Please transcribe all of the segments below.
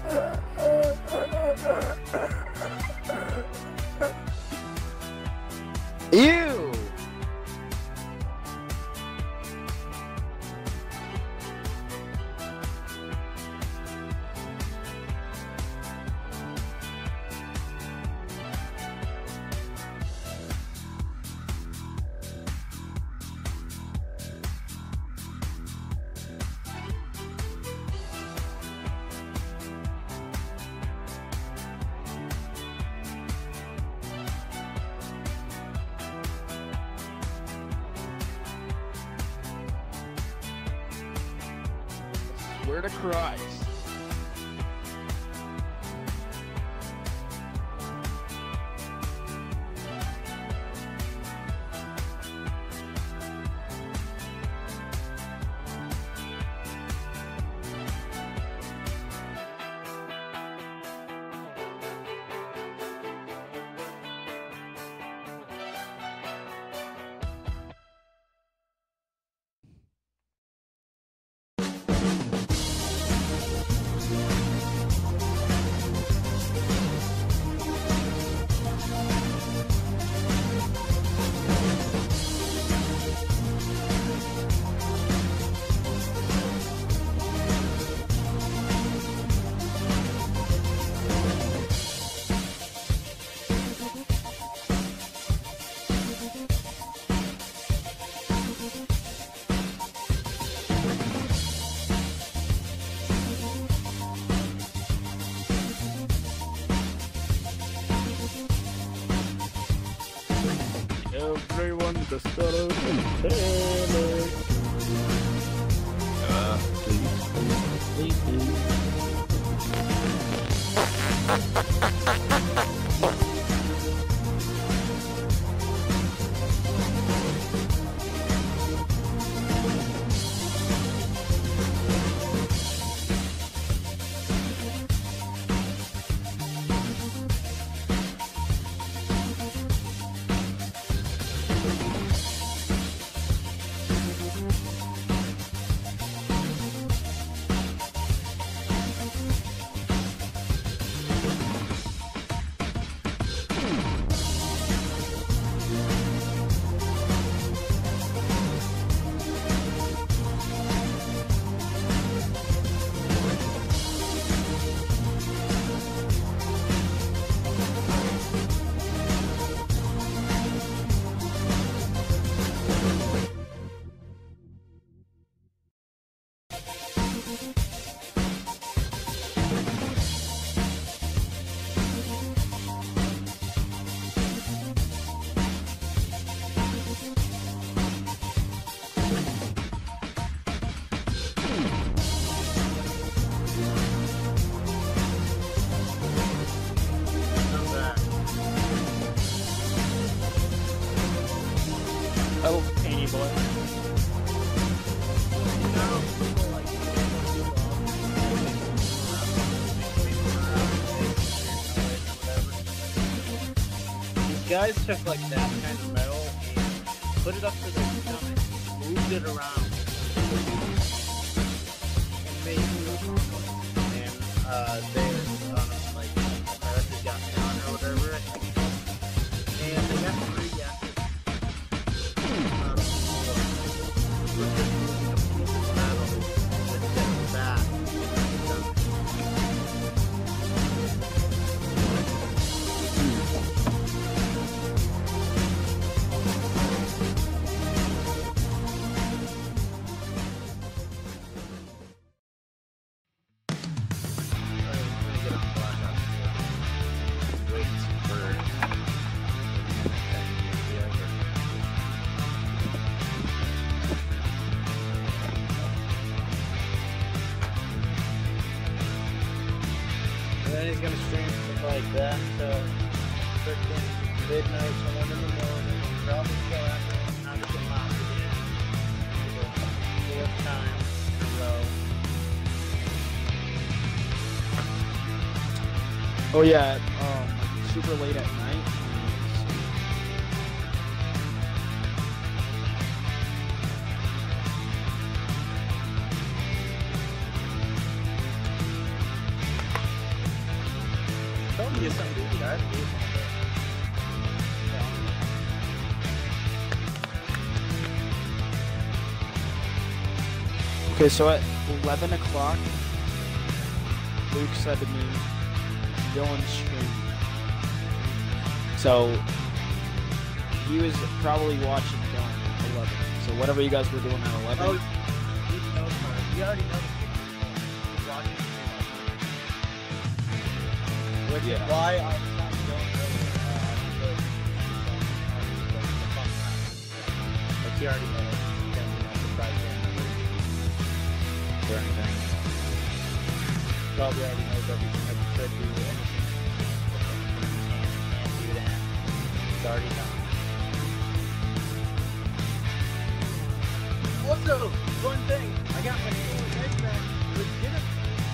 Ew! Swear to Christ. Everyone just got out and tell Oh, painty boy. These guys took like that kind of metal and put it up to their stomach, moved it around, and made it and they're like America Got Talent or whatever, and they got 3 guesses. Then he's gonna stream stuff like that till freaking midnight, so 1 in the morning. Probably till after how to get mounted in for the 4th time in a row. Oh yeah, super late at night. get something to eat. I have to eat Okay, so at 11 o'clock, Luke said to me, Dylan's streaming. So he was probably watching Dylan at 11. So whatever you guys were doing at 11. Oh, you already know he's watching the game. Which is why I was not going earlier. Like, he already knows. He's going to be not surprised or anything. Probably already knows everything that you could do, anything can't do to him. It's already done. Also, one thing, I got my Halo Edge back legitimately.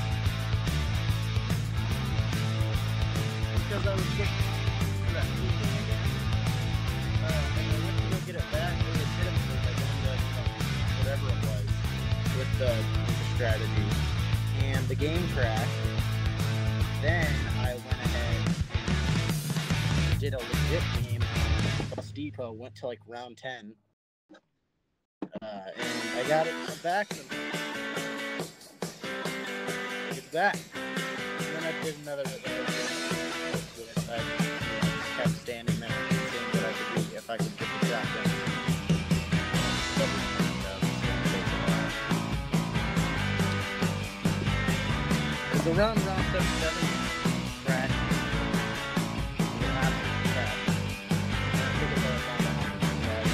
Because I was getting that leaking again. And I went to go get it back legitimately by going to whatever it was with the strategy. And the game crashed. Then I went ahead and did a legit game on Bus Depot, went to like round 10. And I got it back. It's back. And then I did another. I kept standing there and seeing what I could do if I could get the shotgun. Because around round 77, crash. Absolutely crash. And I think it's around 100 crash.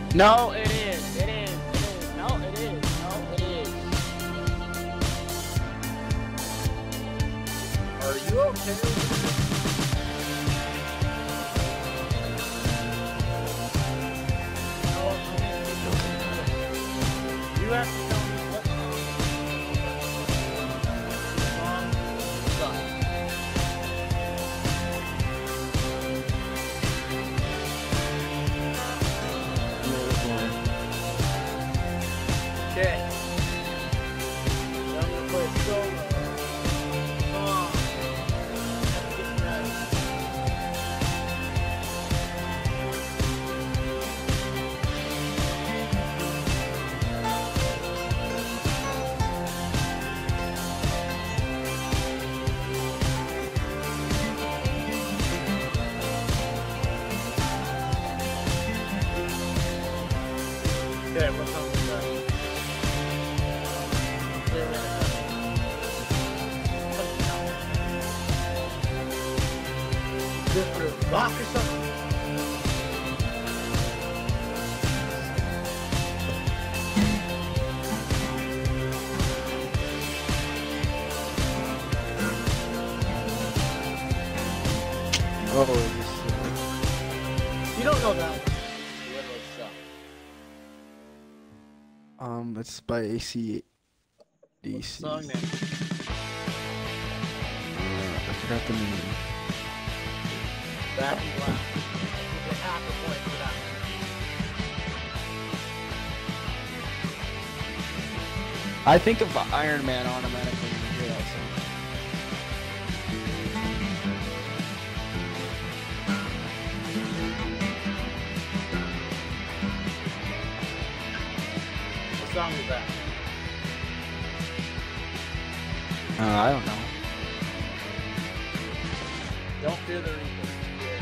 No, it is. It is. It is. No, it is. No, it is. Are you okay? You have to tell me what song sucks. Okay. So I'm gonna play a solo song. Get ready. Okay, what song is that? This rock or something? Oh, this You don't know that one. Literally suck. it's by AC/DC. What's the song name? I forgot the name. Back in Black. We'll get half a point for that one. I think of Iron Man automatically when you hear that song. What song is that? I don't know. Don't Fear the Reaper. Yes.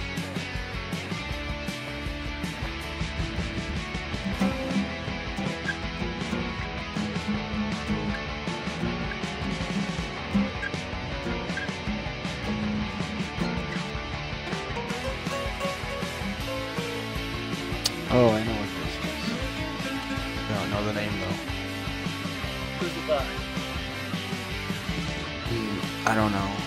Oh, I know what this is. I don't know the name though. Who's it by? I don't know.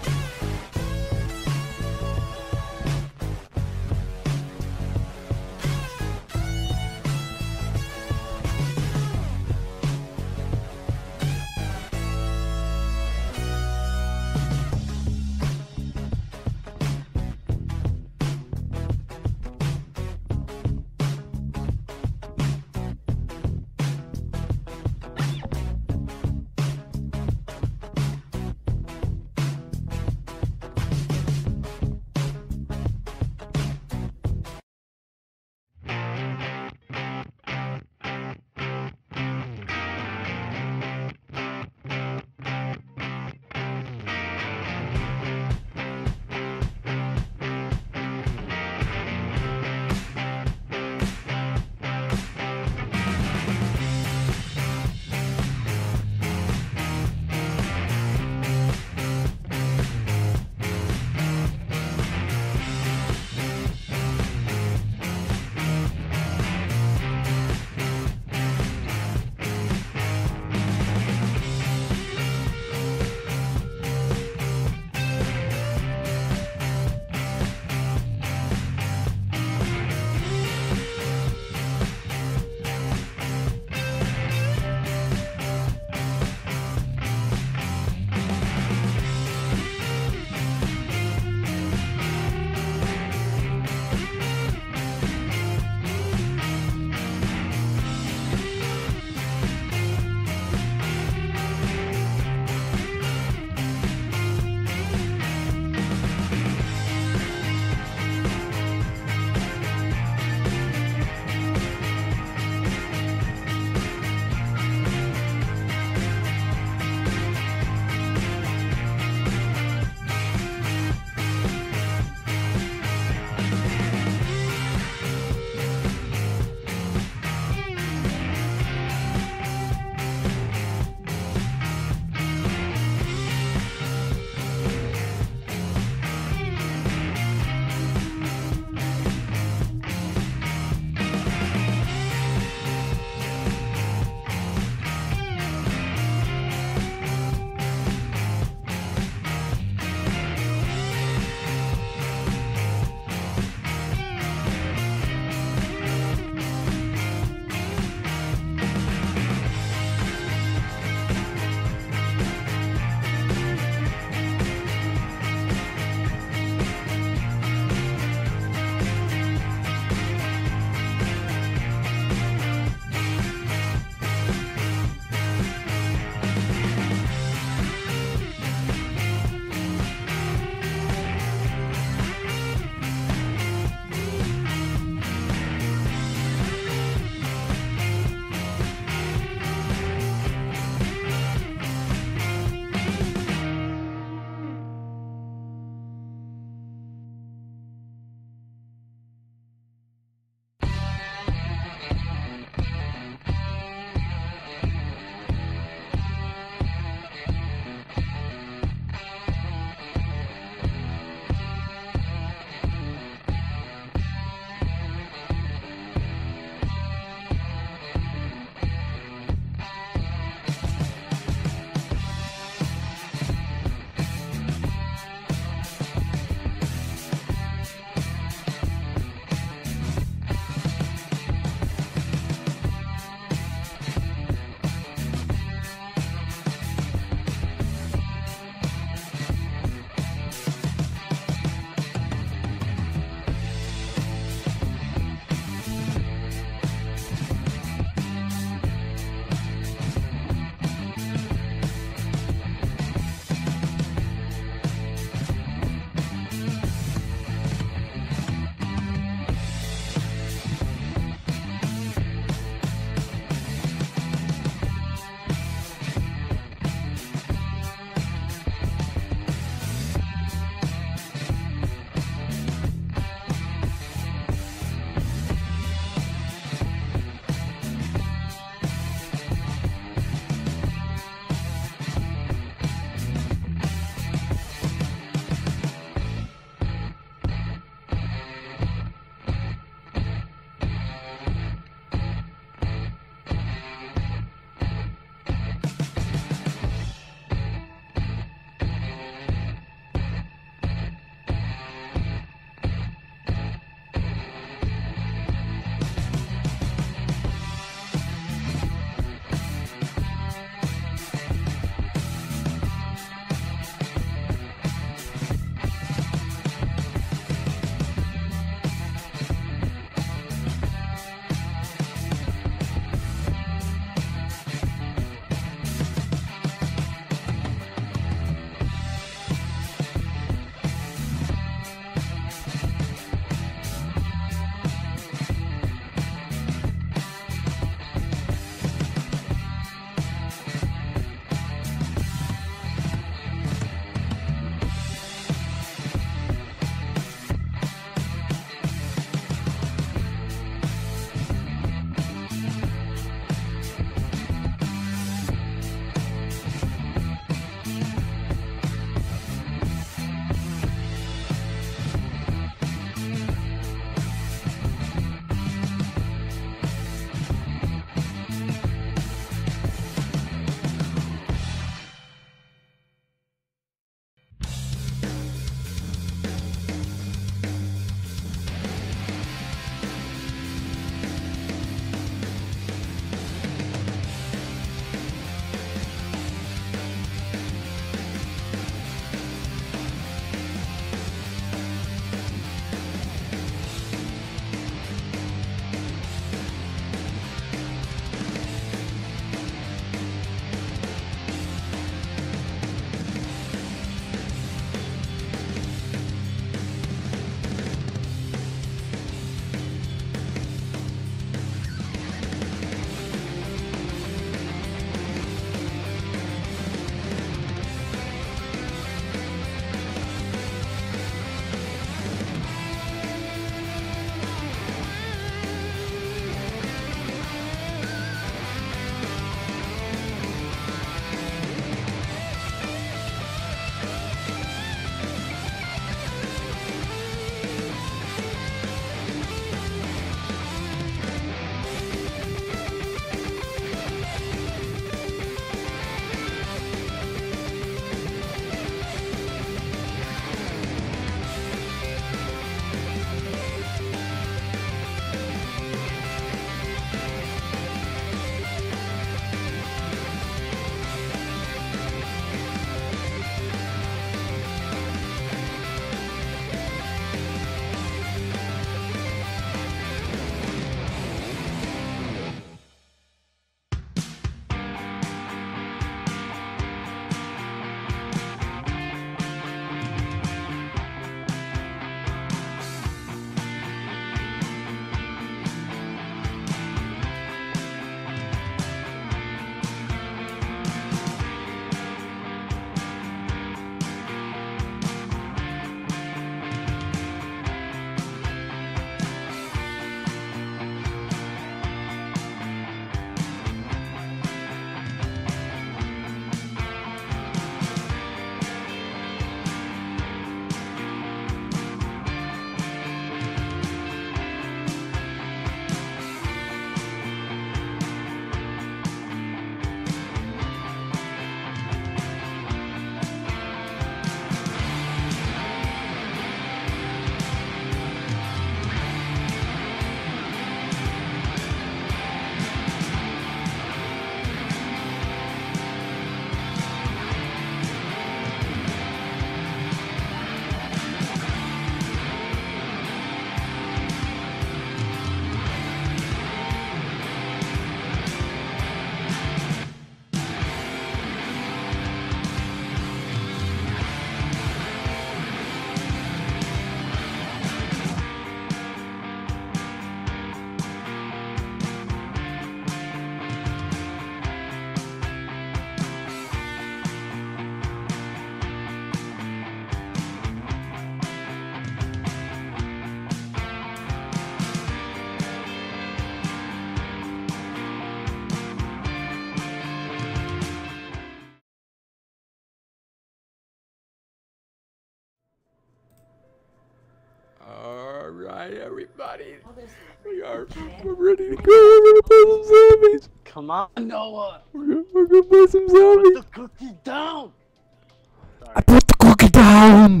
Alright, everybody. We're ready to go. We're gonna play some zombies. Come on, Noah. We're gonna play some zombies. Put the cookie down. I put the cookie down.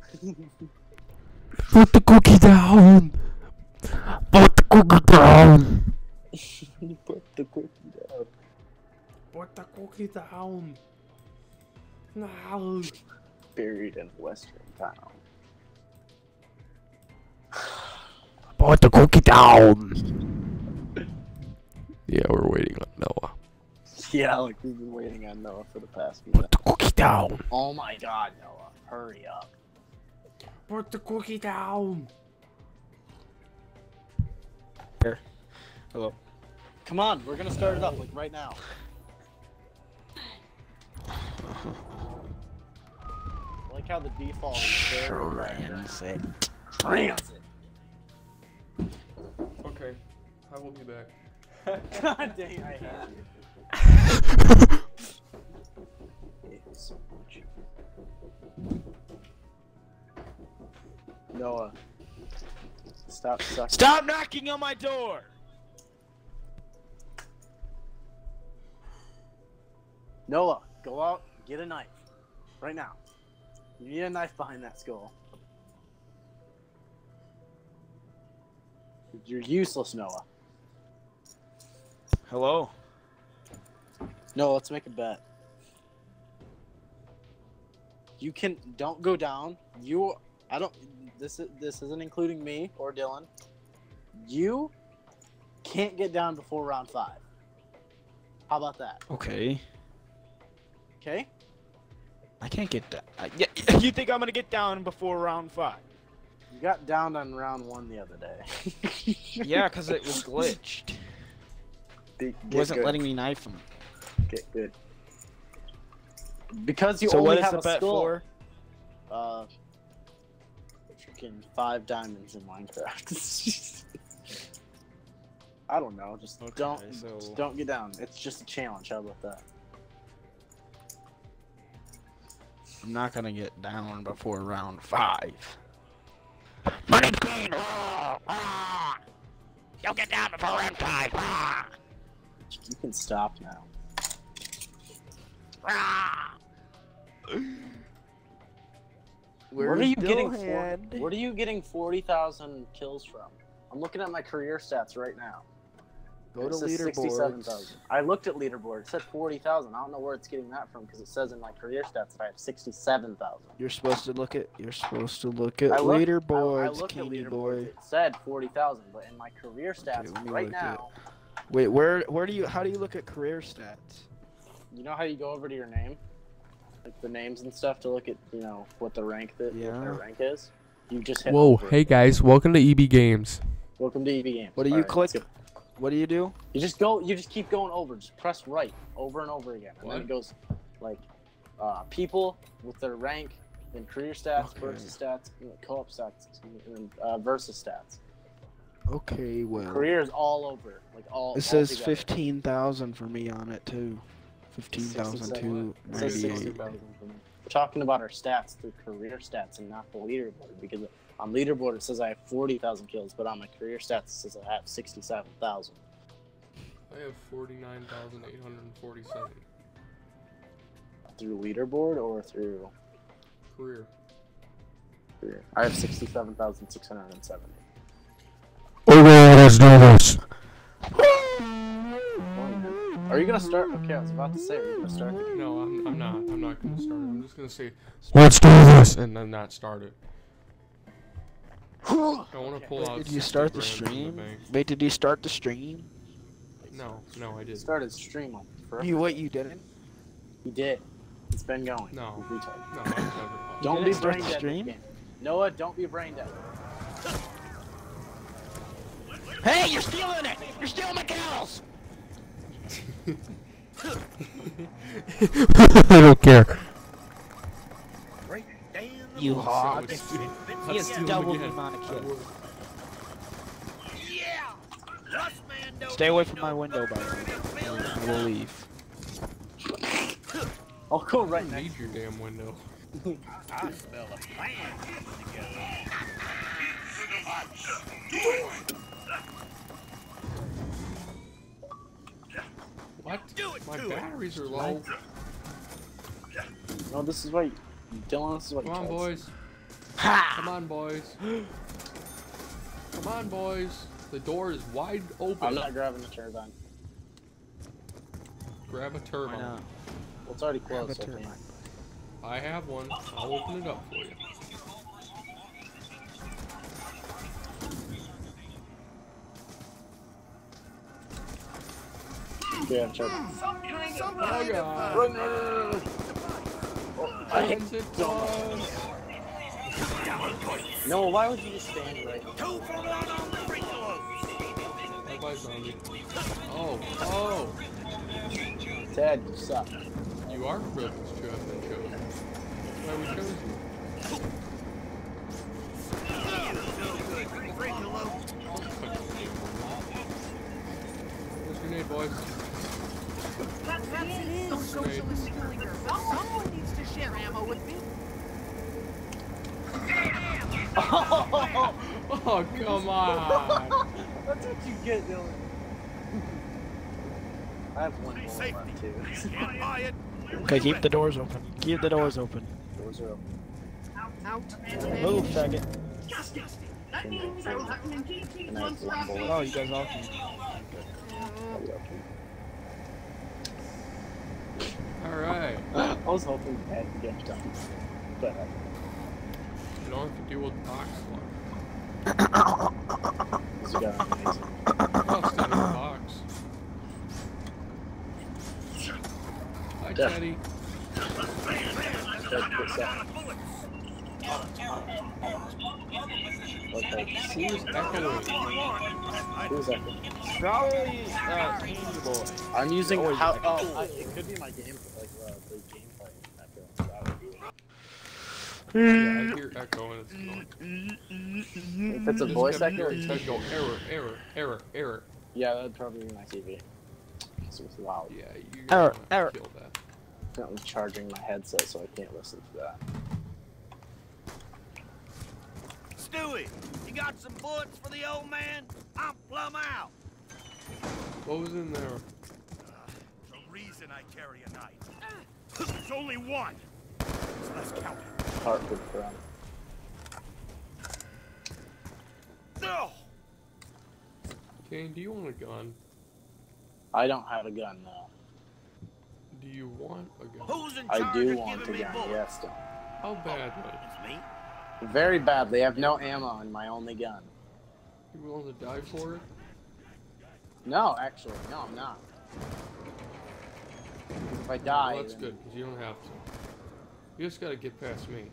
Put the cookie down. Put the cookie down. Put the cookie down. Put the cookie down. No. Buried in Western Town. Put the cookie down. Yeah, we're waiting on Noah. Yeah, like we've been waiting on Noah for the past few Put minutes. the cookie down. Oh my god, Noah. Hurry up. Put the cookie down. Here. Hello. Come on, we're gonna start it up like right now. I like how the default is Transit. Transit. Okay, I will be back. God dang, I hate you. Hate you so much. Noah. Stop sucking. Stop knocking on my door! Noah, go out, get a knife. Right now. You need a knife behind that skull. You're useless, Noah. Hello? No, let's make a bet. You don't go down. This isn't including me or Dylan. You can't get down before round 5. How about that? Okay. Okay? I can't get down. Yeah, you think I'm gonna get down before round 5? You got down on round 1 the other day. Yeah, because it was glitched. It wasn't letting me knife him. Get good. Because you So only what is have the a bet skull. for? Freaking 5 diamonds in Minecraft. I don't know. Just don't get down. It's just a challenge. How about that? I'm not gonna get down before round 5. Money Queen! You'll get down before round 5! You can stop now. Where are you getting 40,000 kills from? I'm looking at my career stats right now. Go to It says leaderboards. 67,000. I looked at leaderboard. It said 40,000. I don't know where it's getting that from because it says in my career stats that I have 67,000. You're supposed to look at leaderboards, I looked at Kenny leaderboard. boy. It said 40,000, but in my career stats let me right look now, Wait, how do you look at career stats? you know how you go over to your name, like the names and stuff, to look at what the rank what their rank is. You just hit. Whoa, over. hey guys, welcome to EB Games. Welcome to EV Games. What do you Alright, click? let's go. What do you do? You just keep going over. Just press right over and over again, and then it goes like people with their rank, then career stats, versus stats, co-op stats, and then versus stats. Okay, well. Career is all over, like all. It says together. 15,000 for me on it too. 15,298. It says 60,000 for me. We're talking about our stats through career stats and not the leaderboard, because on leaderboard it says I have 40,000 kills, but on my career stats it says I have 67,000. I have 49,847. Through leaderboard or through Career. career? I have 67,670. Okay, let's do this. Are you gonna start? Okay, I was about to say, are you gonna start? No, I'm not. I'm not gonna start it. I'm just gonna say, let's do this, and then not start it. I want to pull out. Did you start the 60 grand from stream? bank. Wait, did you start the stream? No, I didn't. Started stream like forever. You didn't? He did. It's been going. No. You retard. No, I've never. Don't didn't be start brain the dead. stream? Again. Noah, don't be brain dead. Hey, you're stealing it! You're stealing my cows! I don't care. You hog. So stupid. He has Steal double again. the amount of I kills. would. Stay away from my window, by the way. I will leave. I'll go right I next. need your damn window. I smell a plan together. What? My batteries are low. No, this is what Dylan. This is what. Come on, he does. boys. Come on, boys. Come on, boys. The door is wide open. I'm not grabbing the turbine. Grab a Why turbine. not? Well, it's already Grab a closed. So turbine. I have one. I'll open it up for you. Yeah, turbine. Oh god. Run, run, run, run. Oh, I hit When's it Dylan. done? No, why would you just stand right? Bye bye, zombie. Oh, oh. Ted, you suck. You are privileged to have been chosen. That's why we chose you. Where's your grenade, boys? Don't socially killing her. Someone needs to share ammo with me. Oh, come on. That's what you get, Dylan. I have one bullet left too. Okay, keep the doors open. Keep the doors open. Doors are open. Out. Move, faggot. And I have one bullet. Oh, you guys all can. Alright. I was hoping Ted would get done, but You don't have to deal with box luck. you got amazing. Oh, stay in the box. Hi, Yeah. Teddy. Ted, what's that? Okay. Who's echoing? Who's that? Probably, Candy Boy. I'm using Always how. echo. Oh, it could be my game, like the gameplay echo. That would be it. Yeah, I hear echo and it's annoying. If it's a Just voice kept echo, hearing Ted go error. yeah, that'd probably be my TV. Because it was loud. Yeah, you Error, gotta error. kill that. I'm charging my headset, so I can't listen to that. Stewie, you got some bullets for the old man? I'm plumb out. What was in there? The reason I carry a knife. There's only one. So let's count it. Hartford front. No! Kane, do you want a gun? I don't have a gun now. Do you want a gun? Who's in I charge do of want giving a me gun, bullets? yes, Don. How badly? It's me. Very badly. I have no ammo in my only gun. You willing to die for it? No, actually, no, I'm not. If I die, Well, that's then- good, because you don't have to. You just gotta get past me.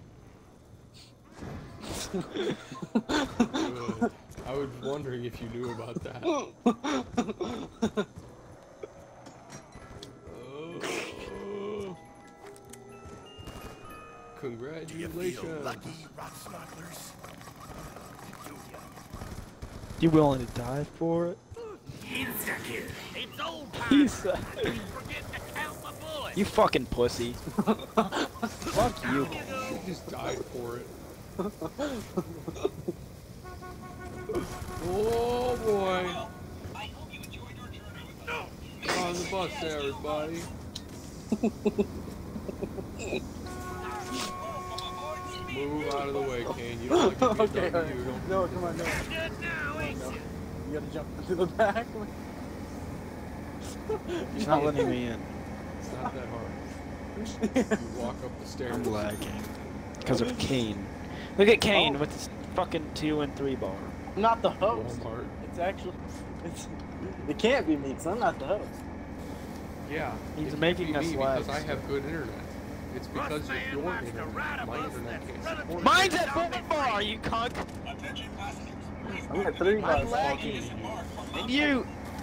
Good. I was wondering if you knew about that. Oh. Congratulations. Lucky rock smugglers. Do ya? You willing to die for it? Insta-kill. It's old time. He's, Forget to count my bullets. you fucking pussy. Fuck you. You just died for it. Oh boy. On the bus, everybody. Move out of the way, Kane. You don't like to be Okay, done alright. to you. Don't No, come on, no. Good now, ain't No. ya? You gotta jump into the back. He's not letting me in. It's not that hard. You walk up the stairs. I'm lagging. Because of Kane. Look at Kane Oh. with his fucking 2 and 3 bar. I'm not the host. Walmart. It's actually, it can't be me because I'm not the host. Yeah. He's it making can't be us me lag. because I have good internet. It's because of man your likes to internet. ride a My bus internet that's can't relative- support Mine's it. at 4 bar, you cunt! I'm at 3 bars. I'm lagging. And you!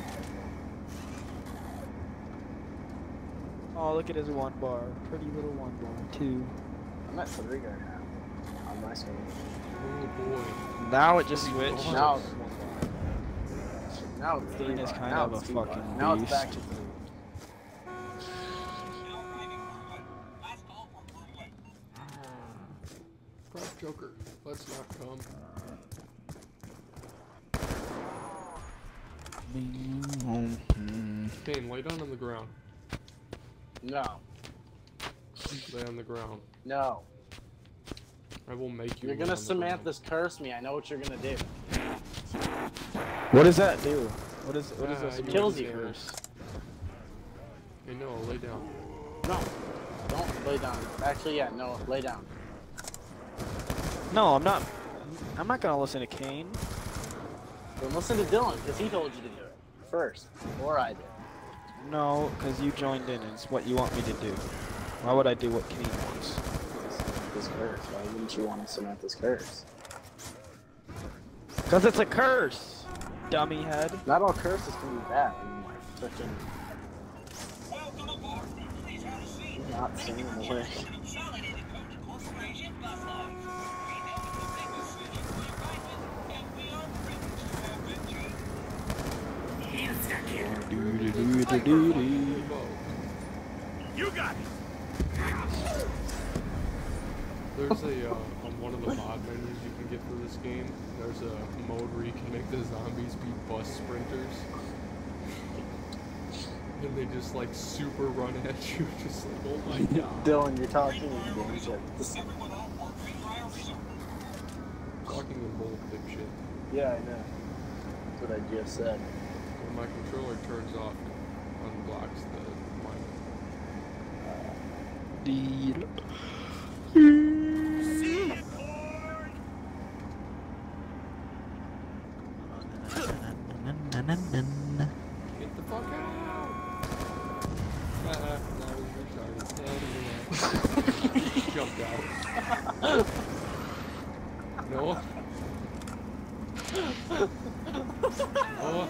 Oh, look at his 1 bar. Pretty little 1 bar. 2. I'm at 3 right now. On my screen. Oh boy. Now it just switched. Now it's 1 bar. Now it's 3 Dean is bars. kind Now of it's a 2 fucking bars. Now it's back beast. to 3. Crap Joker. Let's not come. Kane, lay down on the ground. No. Lay on the ground. No. I will make you. You're lay gonna on the ground. Samantha's curse me. I know what you're gonna do. What does that do? What is Ah, this? you kills already you. did. Hey, no, lay down. No. Don't lay down. Actually, yeah, no, lay down. No, I'm not. I'm not gonna listen to Kane. Then listen to Dylan, because he told you to do it first. Or I did. No, because you joined in and it's what you want me to do. Why would I do what Kane wants? Samantha's curse. Why wouldn't you want Samantha's curse? Because it's a curse, dummy head. Not all curses can be bad. I mean, like, freaking... You're not singing the way. You got it. There's a on one of the mod menus you can get for this game. There's a mode where you can make the zombies be bus sprinters, and they just like super run at you, just like oh my god. Dylan, you're talking in shit. Talking in bold dipshit. Yeah, I know. That's what I just said. When my controller turns off, it unblocks the mic. See it, boy. Get the fuck out! No, you're sorry. He jumped out. Noah? Noah?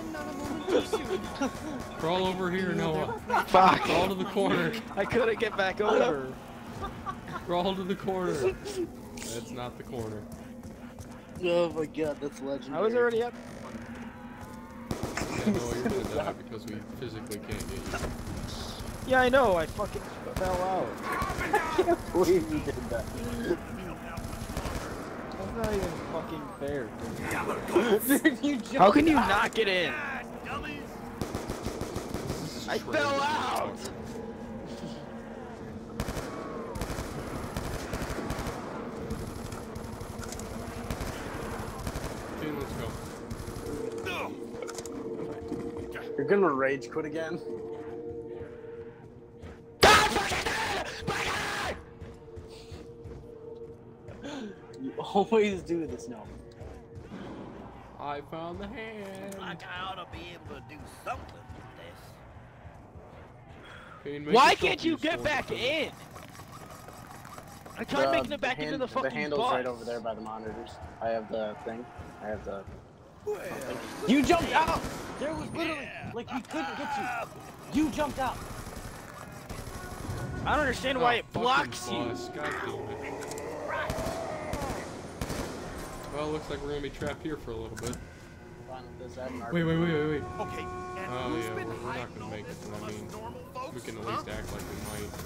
Crawl over here, Noah. Fuck! Crawl to the corner. I couldn't get back over. Crawl to the corner. That's not the corner. Oh my god, that's legendary. I was already up. Yeah, Noah, you're gonna die because we physically can't get you. Yeah, I know. I fucking fell out. I can't believe you did that. That's not even fucking fair. Dude, you jumped How can you out. not get in? Dummies. This is I trash. fell out. Okay, let's go. You're gonna rage quit again? You always do this, no. I found the hand. Like I ought to be able to do something with this. Kane, make Why yourself can't you useful. get back in? I tried making it back into the fucking The handle's bus. right over there by the monitors. I have the thing. I have the... You jumped out! There was literally... Like, we couldn't get you. You jumped out. I don't understand why Oh, it blocks fucking you. bus. God damn it. Well, looks like we're gonna be trapped here for a little bit. Fine with this, I have an Wait. Okay, and Oh who's yeah, been we're not hiding gonna all make this it. from I us mean, normal folks? we can at huh? least act like we might.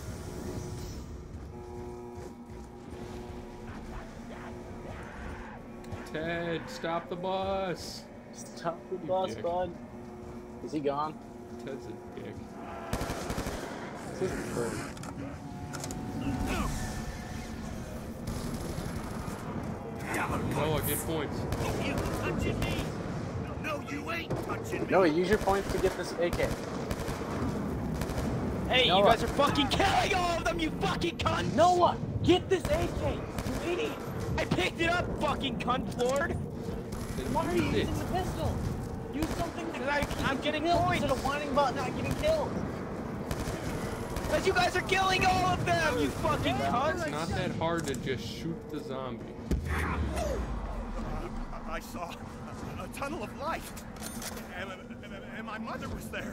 Ted, stop the bus! Stop the You bus, dick. bud. Is he gone? Ted's a dick. This is true. Noah, get points. You touching me? No, you ain't touching me. No, use your points to get this AK. Hey, you Noah. guys are fucking killing all of them, you fucking cunt! Noah, get this AK, you idiot! I picked it up, fucking cunt, Lord! Then Why are you use it. using the pistol? Use something that I'm getting kills points! instead of whining about not getting killed. Because you guys are killing all of them, you fucking It's cunts! not that hard to just shoot the zombie. I saw a tunnel of light, and my mother was there.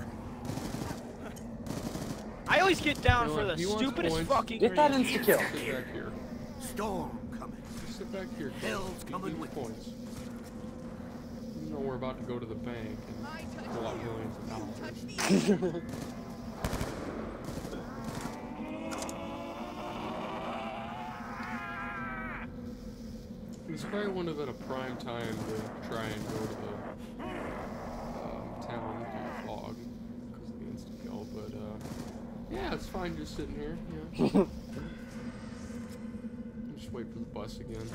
I always get down You know for what, the he wants stupidest points. fucking Get that reason. insta-kill. Sit back here. Storm coming. Just sit back here. Cole. Hell's Get coming these with points. You know we're about to go to the bank and pull out millions of dollars. This probably wouldn't have been a prime time to try and go to the town it's fine just sitting here. Yeah. Just wait for the bus again.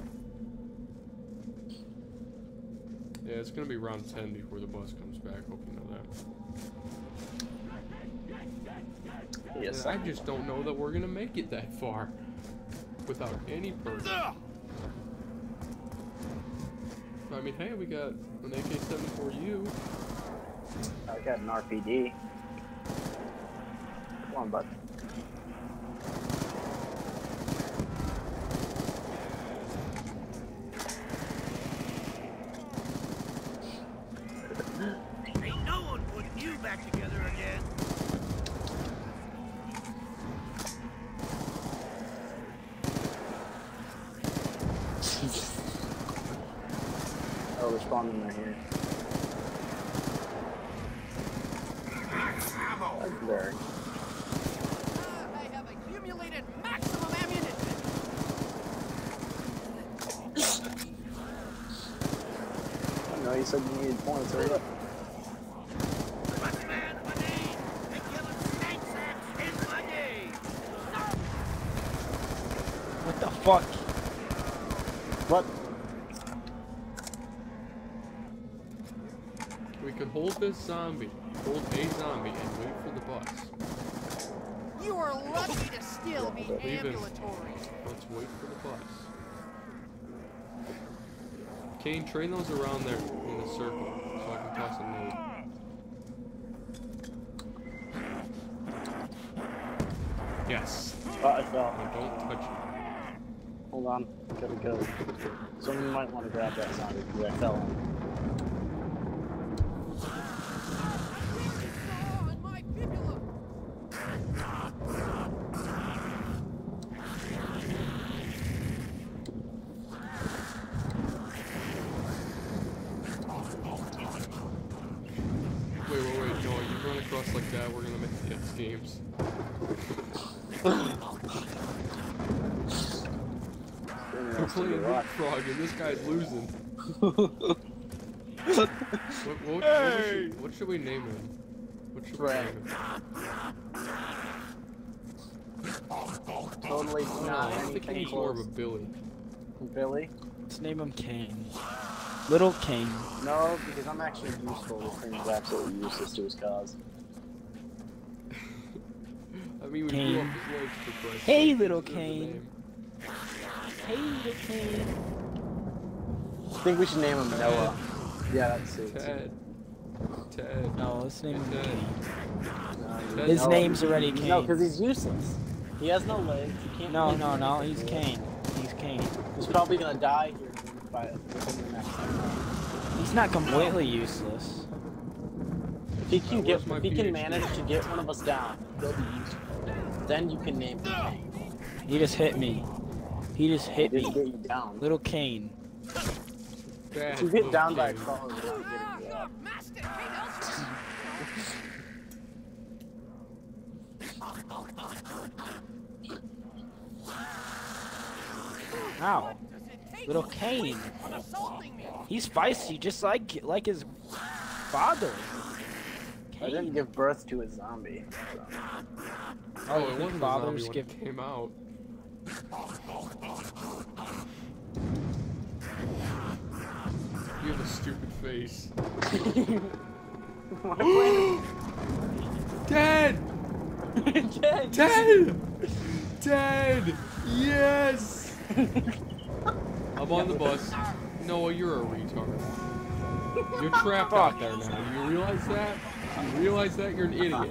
Yeah, it's gonna be around 10 before the bus comes back. Hope you know that. Yes, And I just don't know that we're gonna make it that far without any perks. I mean, hey, we got an AK-74U. I got an RPD. Come on, bud. Ain't no one putting you back together again. Oh, they're spawning right here. Right there. I have accumulated maximum ammunition. I know you said you needed points. Hurry up. What's man my name? And killing snake sacks is my name. What the fuck? What? We could hold this zombie, hold a zombie, and wait for the bus. You are lucky to still be Leave it. ambulatory. Let's wait for the bus. Kane, train those around there in a circle so I can toss a nade. Yes. Oh, I fell. Now don't touch it. Hold on. Gotta go. Someone might want to grab that zombie because I fell in. On my fibula. Wait. No, you run across like that, we're gonna make the X Games. We're playing leapfrog and this guy's losing. What should we name him? What should we name him? Totally No, not I think anything he's more of a close. Billy. Billy? Let's name him Kane. Little Kane. No, because I'm actually useful. This thing is absolutely useless to his cause. I mean, we Kane. blew up his legs for Christ's Hey, sake. little Deserve the Kane. name. Hey, little Kane. I think we should name him Noah. Yeah, that's it. Ted. No, let's name him Ted. Kane. Ted. His Noah. name's already Kane. No, because he's useless. He has no legs. He can't. No, move. he's Kane. He's Kane. He's probably gonna die here within the next time. He's not completely useless. If where's my he can PhD? manage to get one of us down, he'll be useful. Then you can name him Kane. He just hit me. He just hit Just me. get you down. Little Kane. Bad If you get little down by a Kane. crawler without getting you up. Master Kate Elster. Ow. Does it take Little Kane. on assaulting me? He's feisty, just like his father. I didn't give birth to a zombie. So. Oh, you it think wasn't a fathers zombie when give- it came out. You have a stupid face. Ted! Ted! Ted! Yes! I'm on the bus. Noah, you're a retard. You're trapped out there now. You realize that? You realize that? You're an idiot.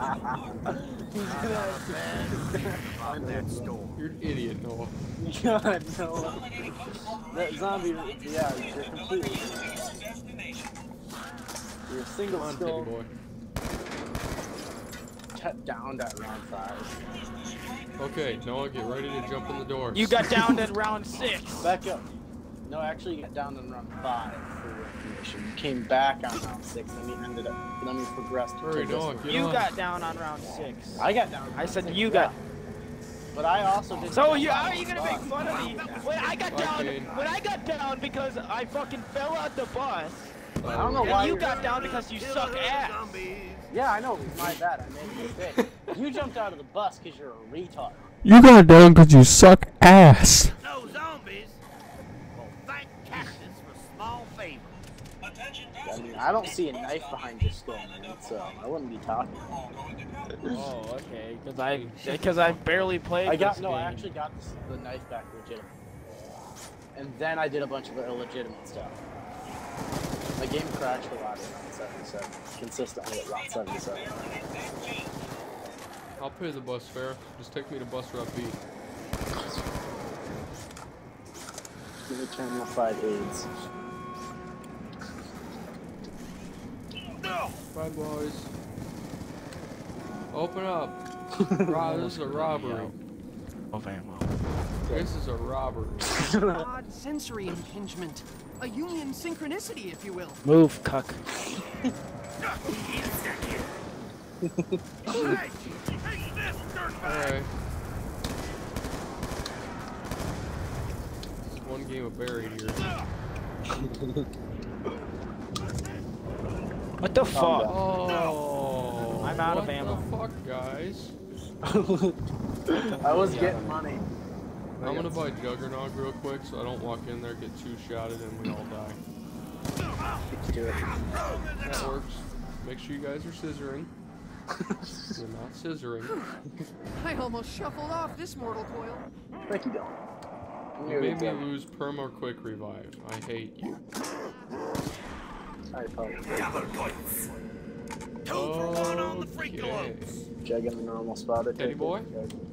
Find that store. You're an idiot, Noah. God, no. That zombie, yeah, you're completely. You're a single Come on, Teddy skull, boy. cut down at round 5. Okay, Noah, get ready to jump in the door. You got downed at round 6. Back up. No, actually, you got down in round 5 for your information. You came back on round 6, then you ended up, then you progressed to Hurry, this Noah, one. get You on. got down on round 6. I got down. I said six, you yeah. got. But I also did. So you are you gonna make fun of me? When I got down, Okay. when I got down because I fucking fell out the bus, I don't know and why you you're- got down because you Kill suck other ass. zombies. Yeah, I know, it was my bad. I made a mistake. You jumped out of the bus because you're a retard. You got down because you suck ass. No zombies. Well, thank Cactus for small favors. I mean, I don't see a knife behind your skull, man, so I wouldn't be talking. Oh, okay. Because I barely played I this game. actually got the knife back legitimate. And then I did a bunch of illegitimate stuff. My game crashed a lot at Route 77. Consistently at Route 77. I'll pay the bus fare. Just take me to bus route B. Let me turn my 5 aids. Bye, boys. Open up. This is a robbery. Oh, ammo. This is a robbery. Odd sensory impingement. A union synchronicity, if you will. Move, cuck. Alright. One game of buried here. What the fuck? Oh, I'm out of ammo. What the fuck, guys? I was getting money. I'm gonna buy Juggernaut real quick so I don't walk in there, get two-shotted, and we all die. Do it. That works. Make sure you guys are scissoring. You're not scissoring. I almost shuffled off this mortal coil. Thank you, Dylan. You made me lose perma or quick revive. I hate you. I probably Double points. 2 for 1 on the free gloves. Jug in the normal spot. Teddy boy?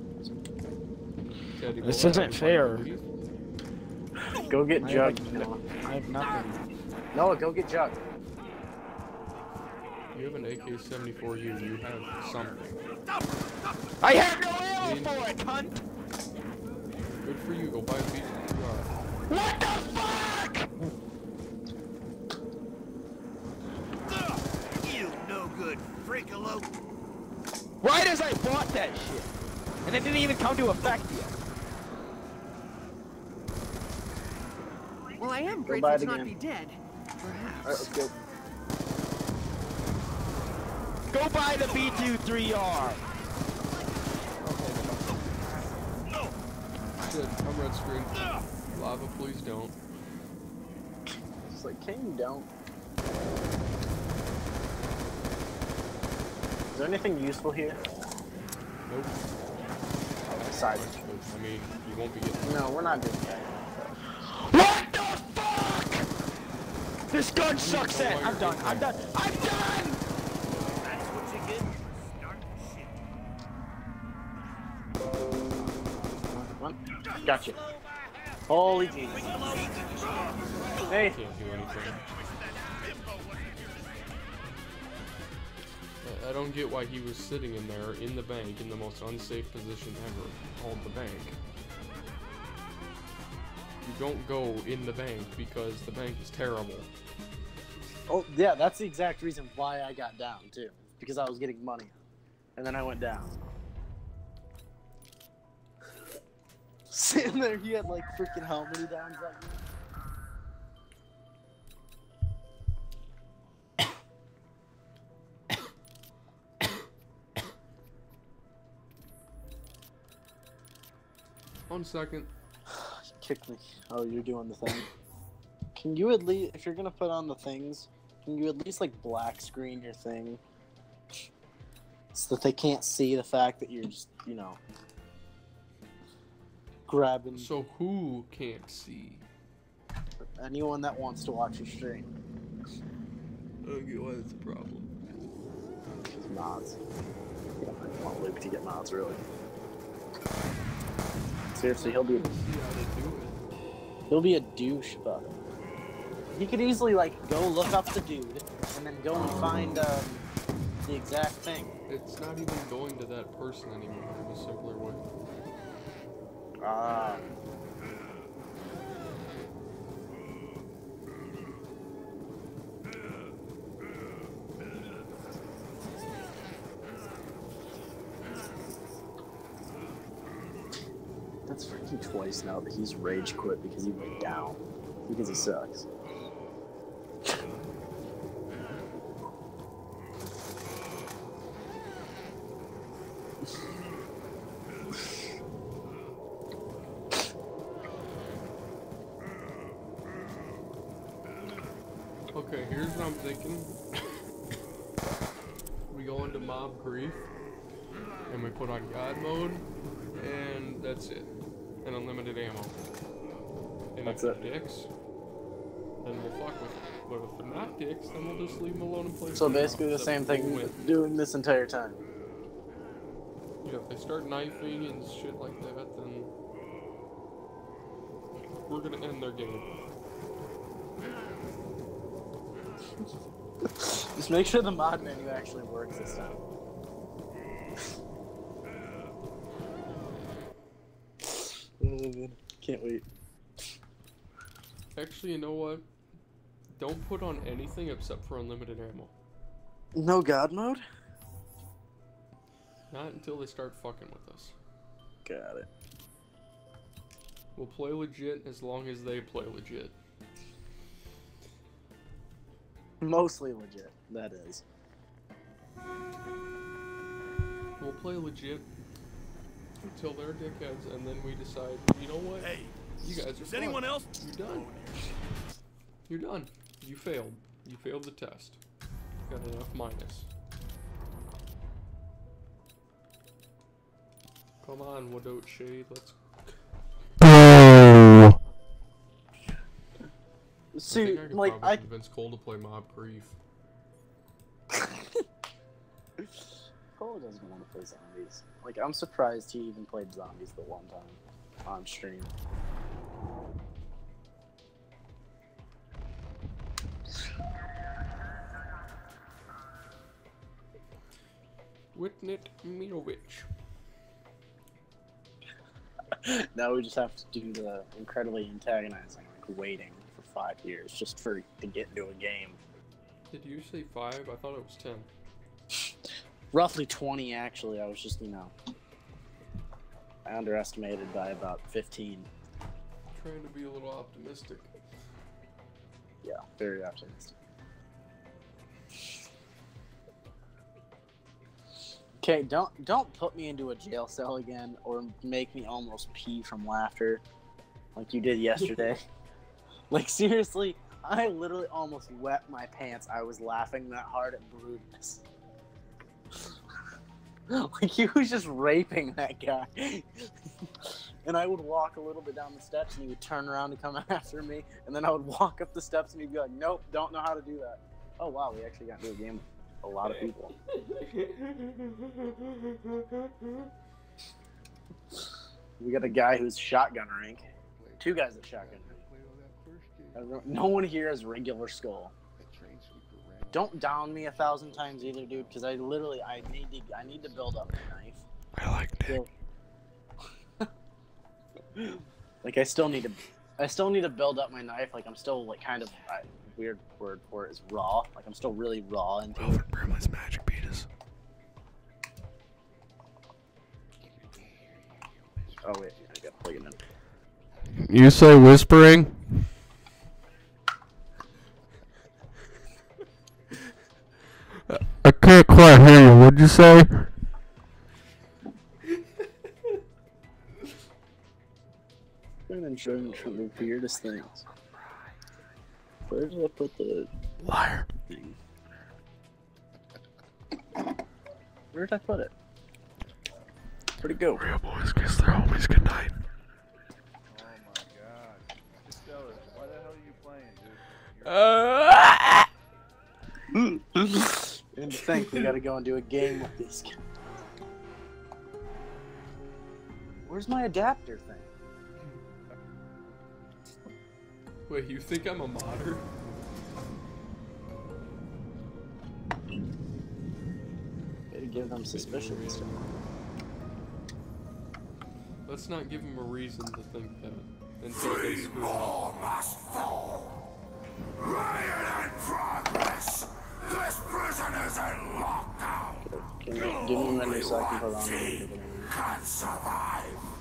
Teddy This boy, isn't fair. Go get I Jug. have- I have nothing. No, go get Jug. You have an AK-74U. You have something. I have no ammo for it, cunt! Good for you. Go buy a BTR. What the fuck? You no good freakalope. Right as I bought that shit. And it didn't even come to effect yet. Well, I am Go grateful buy it to not again. be dead. Alright, Perhaps. let's go. Go buy the B23R. Shit, I'm red screen. Lava, please don't. It's like, can you don't? Is there anything useful here? Nope. Side. I mean, you won't be getting. No, we're not doing that. What the fuck? This gun sucks at. I'm done. I'm done. I'm done! That's what you get for starting shit. One. Gotcha. Holy Jesus. Hey. Can't do anything. I don't get why he was sitting in there in the bank in the most unsafe position ever, called the bank. You don't go in the bank because the bank is terrible. Oh, yeah, that's the exact reason why I got down, too. Because I was getting money. And then I went down. Sitting there, he had like freaking how many downs that game? One second. Kick me. Oh, you're doing the thing. Can you at least, if you're gonna put on the things, can you at least like black screen your thing? So that they can't see the fact that you're just, you know, grabbing So who can't see? anyone that wants to watch your stream. I don't get why that's a problem. Because mods. You don't really want Luke to get mods, really. Seriously, he'll be See how they do it. He'll be a douche about it. He could easily, like, go look up the dude, and then go and find, the exact thing. It's not even going to that person anymore in a simpler way. Ah. That's freaking twice now that he's rage quit because he went down. Because he sucks. Okay, here's what I'm thinking. We go into mob grief, and we put on God mode, and that's it. And unlimited ammo. And That's if it. they're dicks, then we'll fuck with them. But if they're not dicks, then we'll just leave them alone and play. So with them. basically the Except same we'll thing win. doing this entire time. Yeah, if they start knifing and shit like that, then we're gonna end their game. Just make sure the mod menu actually works this time. Can't wait. Actually, you know what? Don't put on anything except for unlimited ammo. No God mode? Not until they start fucking with us. Got it. We'll play legit as long as they play legit. Mostly legit, that is. We'll play legit until they're dickheads, and then we decide, you know what? Hey, You guys are is fun. anyone else? You're done. You're done. You failed. You failed the test. Got an F minus. Come on, Wadote Shade. Let's. I See, think I could like, probably convince Cole to play Mob Grief. Cole doesn't want to play zombies. Like, I'm surprised he even played zombies the one time on stream. Witnit Mirovic. Now we just have to do the incredibly antagonizing, like, waiting for 5 years just to get into a game. Did you say 5? I thought it was 10. Roughly 20, actually. I was just, I underestimated by about 15. Trying to be a little optimistic. Yeah, very optimistic. Okay, don't put me into a jail cell again or make me almost pee from laughter like you did yesterday. Like, seriously, I literally almost wet my pants. I was laughing that hard at Brutus. Like, he was just raping that guy. And I would walk a little bit down the steps and he would turn around to come after me. And then I would walk up the steps and he'd be like, nope, don't know how to do that. Oh, wow, we actually got into a game with a lot of people. We got a guy who's shotgun rank. 2 guys at shotgun rank. No one here has regular skull. Don't down me 1,000 times either, dude, because I need to build up my knife. I like Nick. Like, I still need to build up my knife. Like, I'm still, like, kind of, weird word for it is raw. Like, I'm still really raw into it. Brimley's magic beatus. Oh, wait, I gotta plug it in. You say whispering? I can't quite hear you. What'd you say? I'm enjoying the weirdest things. Where did I put the Liar. thing? Where did I put it? Where'd it go? Real boys kiss their homies goodnight. Oh my god. Stellar, why the hell are you playing, dude? And to think we gotta go and do a game with these guys. Where's my adapter thing? Wait, you think I'm a modder? Gotta give them suspicion and stuff. Let's not give them a reason to think that until they screw up. Must fall. Riot in progress. This prison is in lockdown. Give me a minute so I can put on the Can't survive.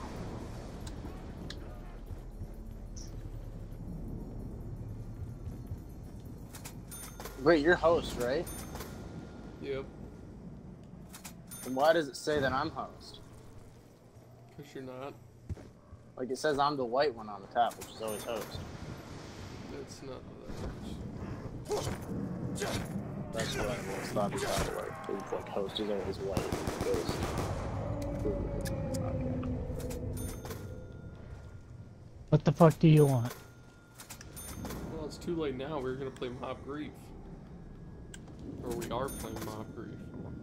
Wait, you're host, right? Yep, And why does it say that I'm host? because you're not. Like, it says I'm the white one on the top, which is always host. That's not how that works. That's what I always thought about it. Like, it's like host is always white. Okay. What the fuck do you want? Well, it's too late now. We're gonna play Mob Grief. Or we are playing Mob Grief.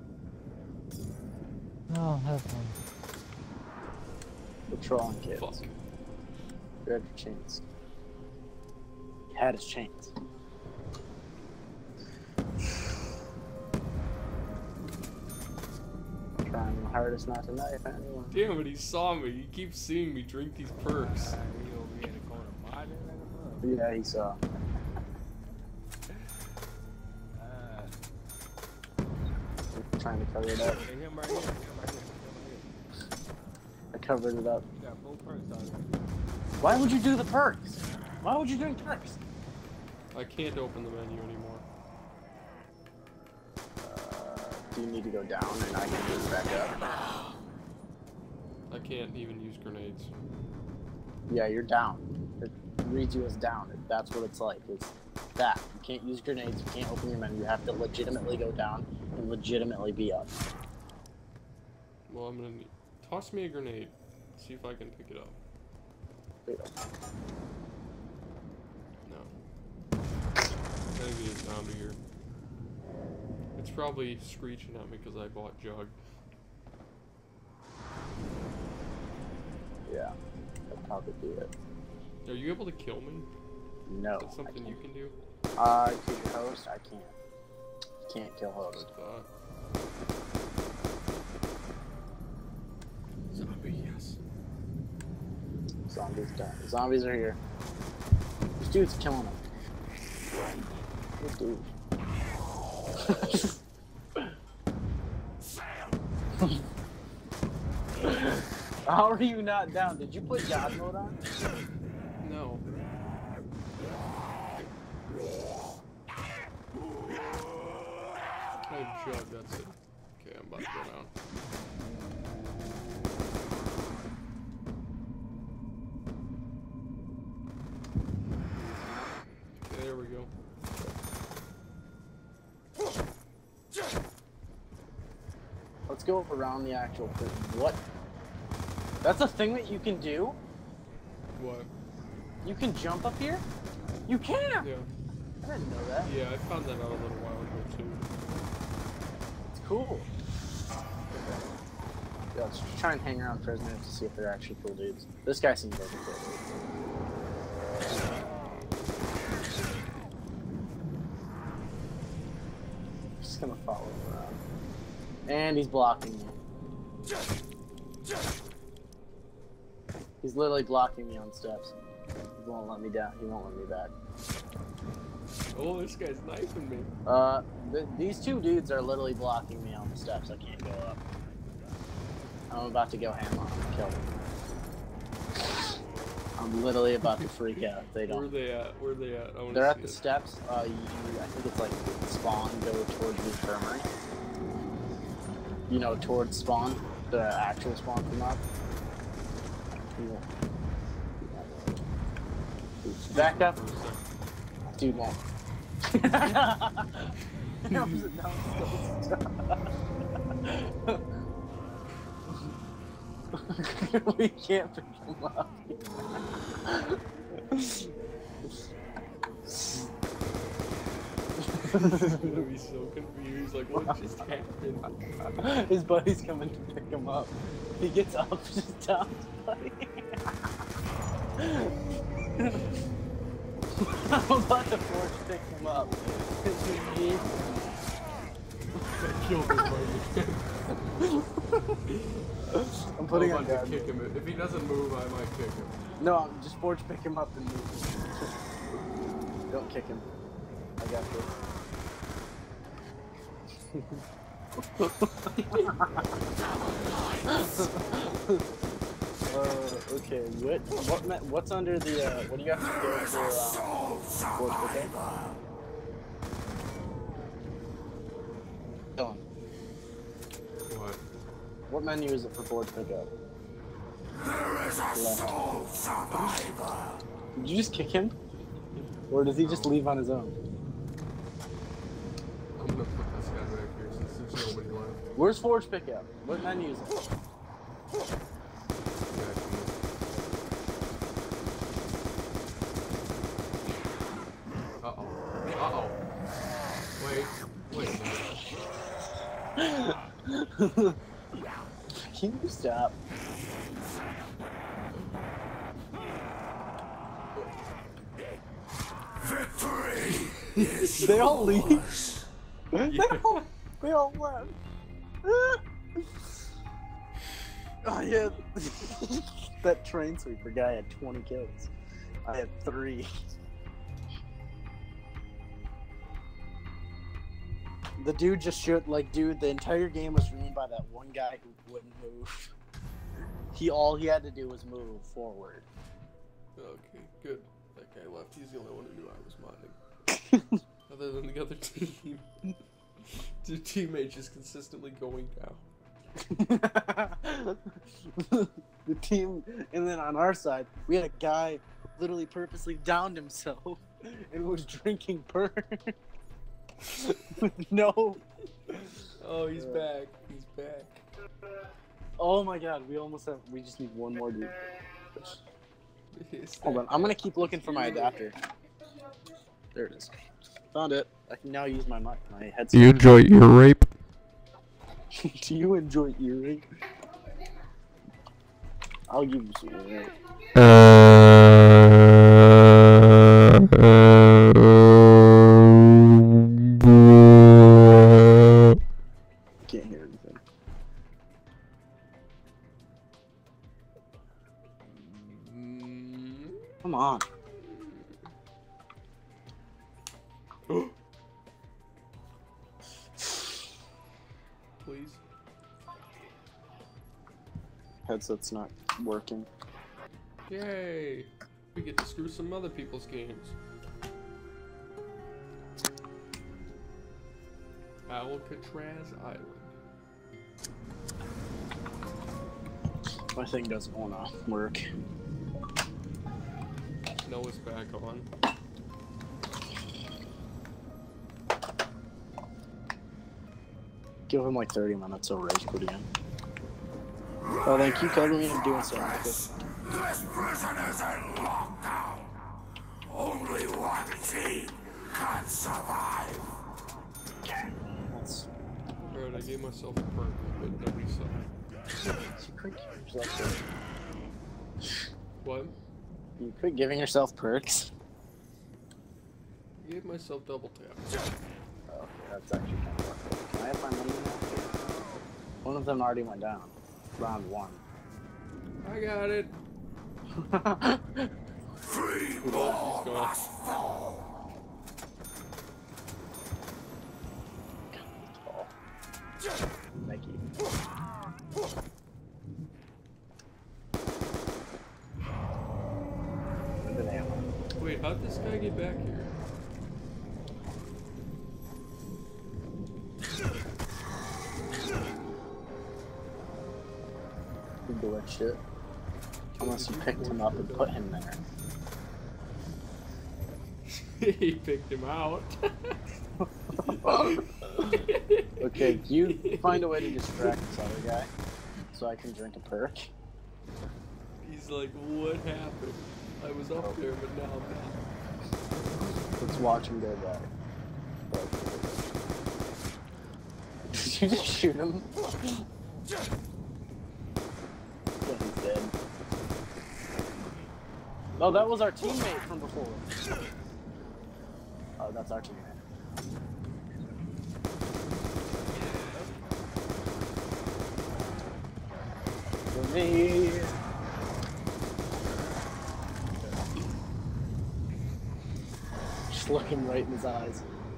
Oh, have fun. We're trolling kids. Fuck. You had your chance. You had his chance. Trying my hardest not to knife anyone. Damn it, he saw me. He keeps seeing me drink these perks. He over here in the corner modding like a mother. Yeah, he saw. Trying to cover it up. Hey, him right here. Him right here. I covered it up. You got 4 perks on there. Why would you do the perks? Why would you do perks? I can't open the menu anymore. Do you need to go down and I can move back up? I can't even use grenades. Yeah, you're down. It reads you as down. That's what it's like. It's that. You can't use grenades. You can't open your menu. You have to legitimately go down and legitimately be up. Well, I'm gonna need... Toss me a grenade. See if I can pick it up. There you go. No. Gotta be a zombie here. It's probably screeching at me because I bought Jug. Yeah, that'd probably be it. Are you able to kill me? No. Is that something you can do? To your host, I can't. Can't kill host. Like that. Zombie, yes. Zombies done. Zombies are here. This dude's killing them. This dude. How are you not down? Did you put God mode on? No. I have Jug, that's it. Okay, I'm about to go down. Okay, there we go. Let's go around the actual prison. What? That's a thing that you can do? What? You can jump up here? You can! Yeah. I didn't know that. Yeah, I found that out a little while ago too. It's cool. Yeah, let's try and hang around prisoners to see if they're actually cool dudes. This guy seems like a cool dude. Just gonna follow him around. And he's blocking me. He's literally blocking me on steps. He won't let me down. He won't let me back. Oh, this guy's knifing me. These two dudes are literally blocking me on the steps. I can't go up. I'm about to go ham on them. Kill them. I'm literally about to freak out. They don't. Where are they at? Where are they at? I wanna They're at see the it. steps. I think it's like spawn. Go towards the infirmary. You know, towards spawn. The actual spawn from up. Back up. For a second. Dude won't. No, we can't pick him up. He's gonna be so confused. Like, what just happened? His buddy's coming to pick him up. He gets up, just down his buddy. I'm about to force pick him up. I killed him, buddy. I'm putting I'm him about down. to kick him. If he doesn't move, I might kick him. No, I'm just force pick him up and move. Don't kick him. I got this. Okay. What's under the what do you have to go for force pick up? Dylan, What? what menu is it for forge pickup? Left. Did you just kick him? Or does he just leave on his own? gonna put this guy back here since there's nobody left. Where's Forge Pickup? What menu is it? Uh-oh. Uh-oh. Wait a minute. Can you stop? They all leave. They all left. Oh yeah. That train sweeper guy had 20 kills. I had 3. The dude just should dude. The entire game was ruined by that one guy who wouldn't move. All he had to do was move forward. Okay, good. That guy left. He's the only one who knew I was modding. Other than the other team. Two teammates just consistently going down. The team, and then on our side, we had a guy who literally purposely downed himself and was drinking perk. No. Oh, he's back. He's back. Oh my god, we just need one more dude. Hold on, I'm gonna keep looking for my adapter. There it is. Found it. I can now use my headset. Do you enjoy ear rape? Do you enjoy ear rape? I'll give you some ear rape. Can't hear anything. Come on. Please. Headset's not working. Yay! We get to screw some other people's games. Alcatraz Island. My thing doesn't wanna work. Noah's back on. Give him like 30 minutes so Rage put it in. Oh, thank you, cover me. I'm doing something. This prison is in lockdown. Only one team can survive. Okay, let's... Alright, I gave myself a perk, but nobody saw it. What? You quit giving yourself perks? I gave myself double tap. Oh, okay, that's actually kind of fun. Can I have my money now? One of them already went down. Round 1. I got it. Free Oh, ball he's must fall. Thank you. Wait, how'd this guy get back here? You do that shit. Unless you picked him up and put him there. He picked him out. Okay, you find a way to distract this other guy so I can drink a perk. He's like, what happened? I was up there, but now I'm down. Let's watch him go back. Did you just shoot him? Yeah, he's dead. Oh, that was our teammate from before. Oh, that's our teammate. For me. Just look him right in his eyes.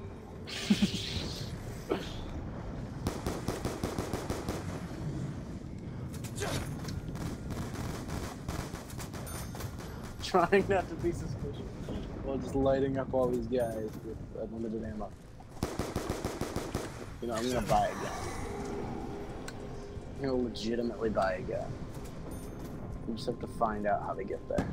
Trying not to be suspicious while just lighting up all these guys with unlimited ammo. You know, I'm gonna buy a gun. I'm gonna legitimately buy a gun. We just have to find out how to get there.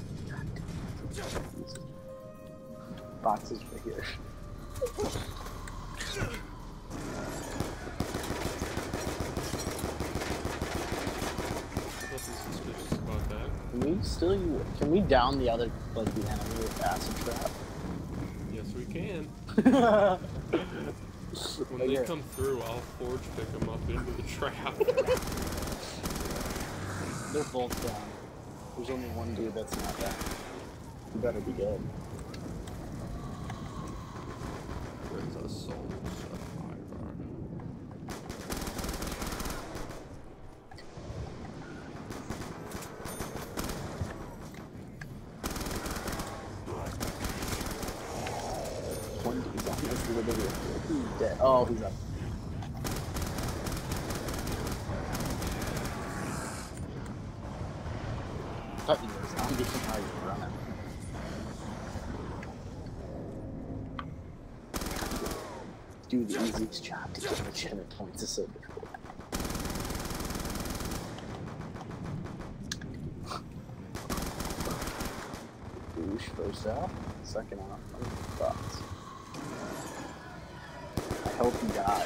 Boxes right here. Nothing suspicious about that. Can we down the other, like, the enemy with acid trap? Yes, we can. When they Here. come through, I'll forge pick them up into the trap. They're both down. There's only one dude that's not down. You better be good. There's a soul survivor. One dude's on this literally. He's dead. Oh, he's up. Thought he was. I'm getting how you're running. Do the easiest job to get legitimate points is so difficult. Boosh first out, second out. What are your thoughts? I hope you die.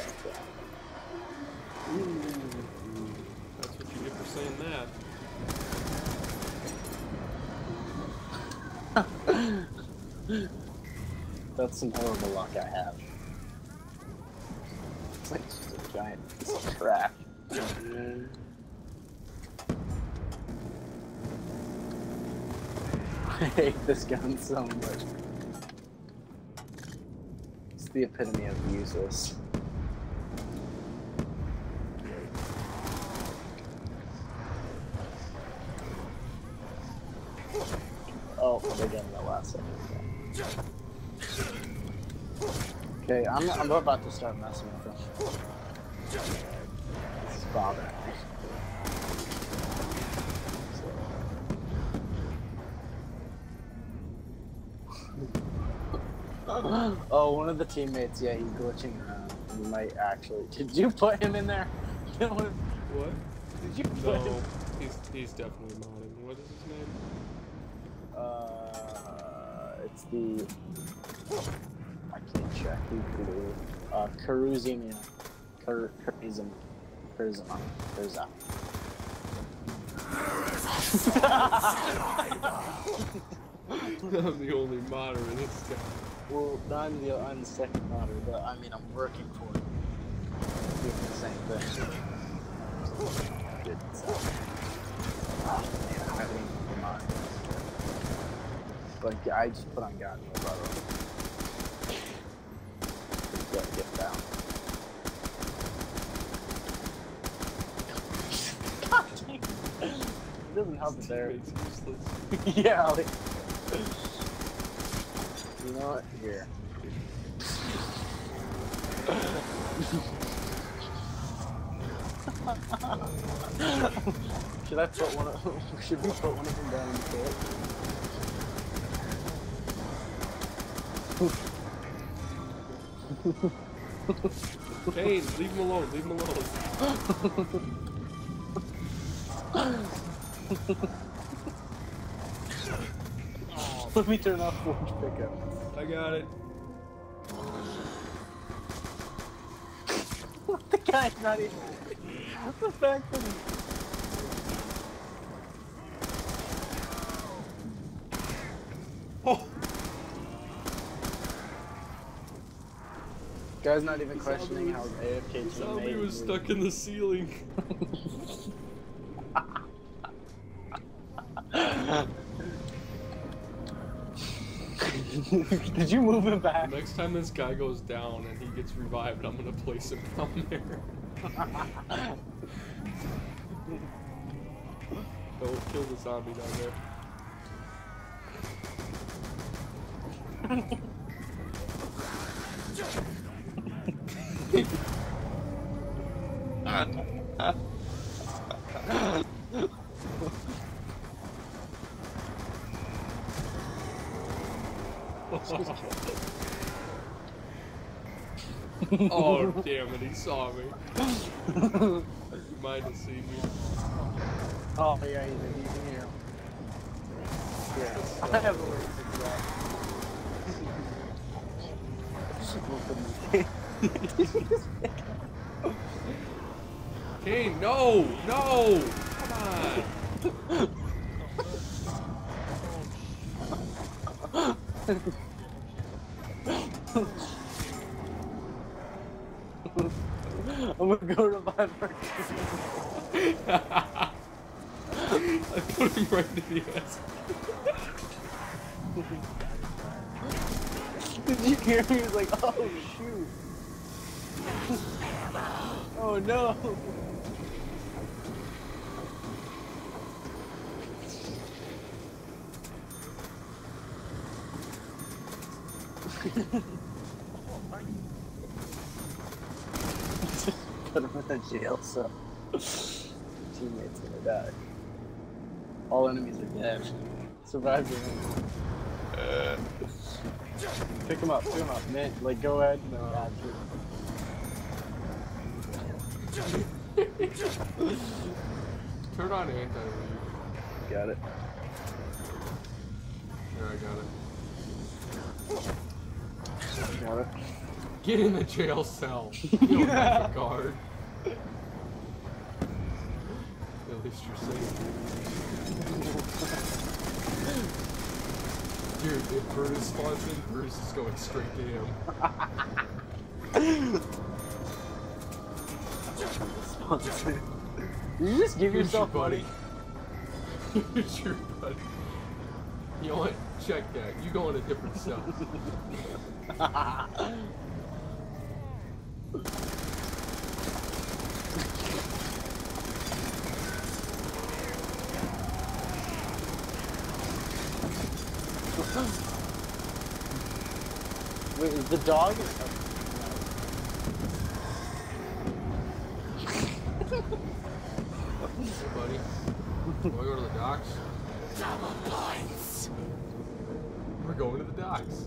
That's what you get for saying that. That's some horrible luck I have. It's like just a giant piece of trash. I hate this gun so much. It's the epitome of useless. Oh, they got that last second. Okay, I'm about to start messing with them. This is bothering me. Oh, one of the teammates, yeah, he's glitching around. He might actually. Did you put him in there? What? Did you put him? No, he's definitely modding. What is his name? It's the. I can't check. Who blue? Karuzimian. Karizim. Kurza. I'm the only modder in this guy. Well, I'm the second modder, but I mean, I'm working for it. Doing the same thing. Good stuff. Oh, man, I haven't even been modded. But I just put on God, no brother. Just gotta get down. God dang. It doesn't help it there. Teammate's useless. Yeah, like, you know what? Here. Should I put one of should we put one of them down in the pit? Hey, leave him alone, leave him alone. Let me turn off forge pickup. I got it. The guy's not even. The fact that he. Oh, Guy's not even questioning how AFK zombie teammate. was stuck in the ceiling. Did you move him back? Next time this guy goes down and he gets revived, I'm gonna place him down there. Don't kill the zombie down there. Oh, damn it, he saw me. You might have seen me. Oh, yeah, he's in here. Yeah, I have a way to do that. Kane, no! No! Come on! I'm gonna go revive her. I put him right in the ass. Did you hear me? He was like, oh shoot. Oh no. Put him in the jail cell. Teammates gonna die. All enemies are dead. Survive the enemy. Pick him up, man. Like, go ahead and Turn on anti-leave. got it. There, I got it. Got it. Get in the jail cell. You don't have a guard. At least you're safe. Dude, if Brutus spawns in, Brutus is going straight to him. You just give Here's yourself your buddy. Here's your buddy. You know what? Check that. You go in a different cell. Wait, is the dog? Hey, buddy. Want to go to the docks? We're going to the docks.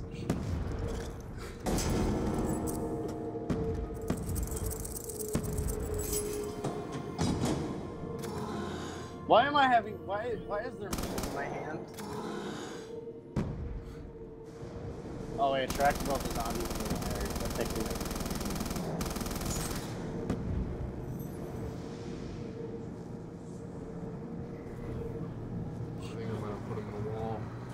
Why am I having? Why is there meat in my hand? Oh wait, attract both the zombies in the area. That's actually it. I think I'm gonna put him in a wall.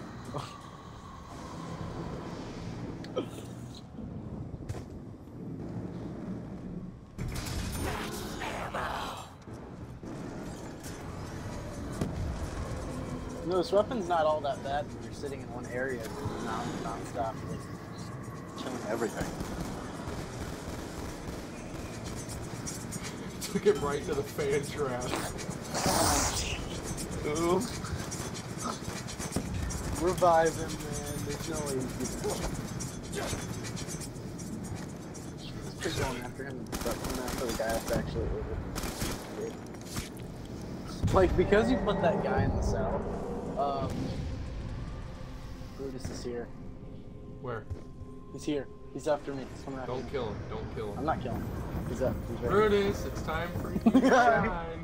No, this weapon's not all that bad when you're sitting in one area non-stop, like, killing everything. Took him right to the fan trap. Ooh. Revive him, man. There's no way he's gonna. Let's keep going after him and start going after the guy that's actually over. Like, because you put that guy in the cell, Brutus is here. Where? He's here. He's after me. He's coming after me. Don't kill him. Don't kill him. I'm not killing him. He's up. He's right. Brutus, it's time for you to shine.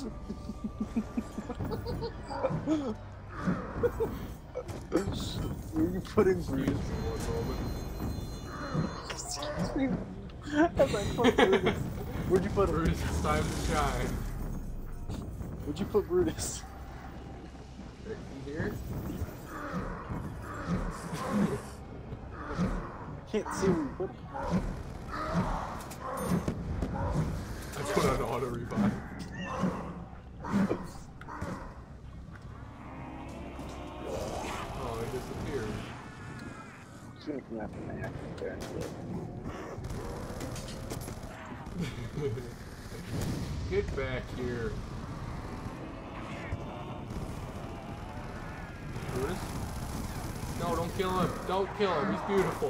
Where are you putting Brutus? Excuse me one moment. Excuse me. As I put Brutus. Where'd you put him? Brutus, it's time to shine. Where'd you put Brutus? Right here? Can't see where you put him. I put on auto revive. Oh, it disappeared. He's gonna come after my acting there. Get back here. Brutus? No, don't kill him. Don't kill him. He's beautiful.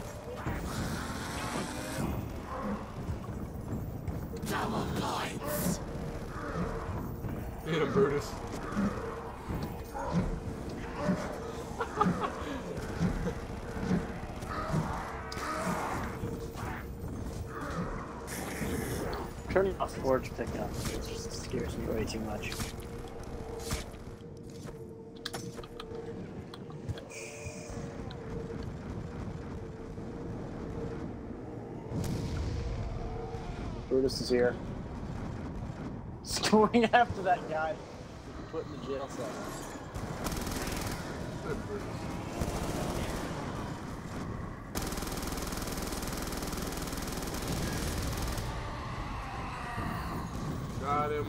Double points. Hit him, Brutus. Turning off Forge pickup. It just scares me way too much. Brutus is here. He's going after that guy who put in the jail cell. Good Brutus. Got him.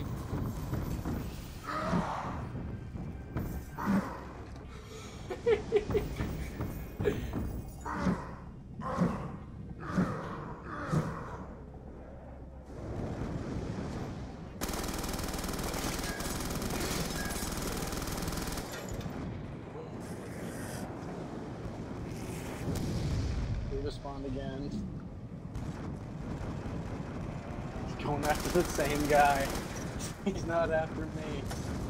He respawned again. He's going after the same guy. He's not after me.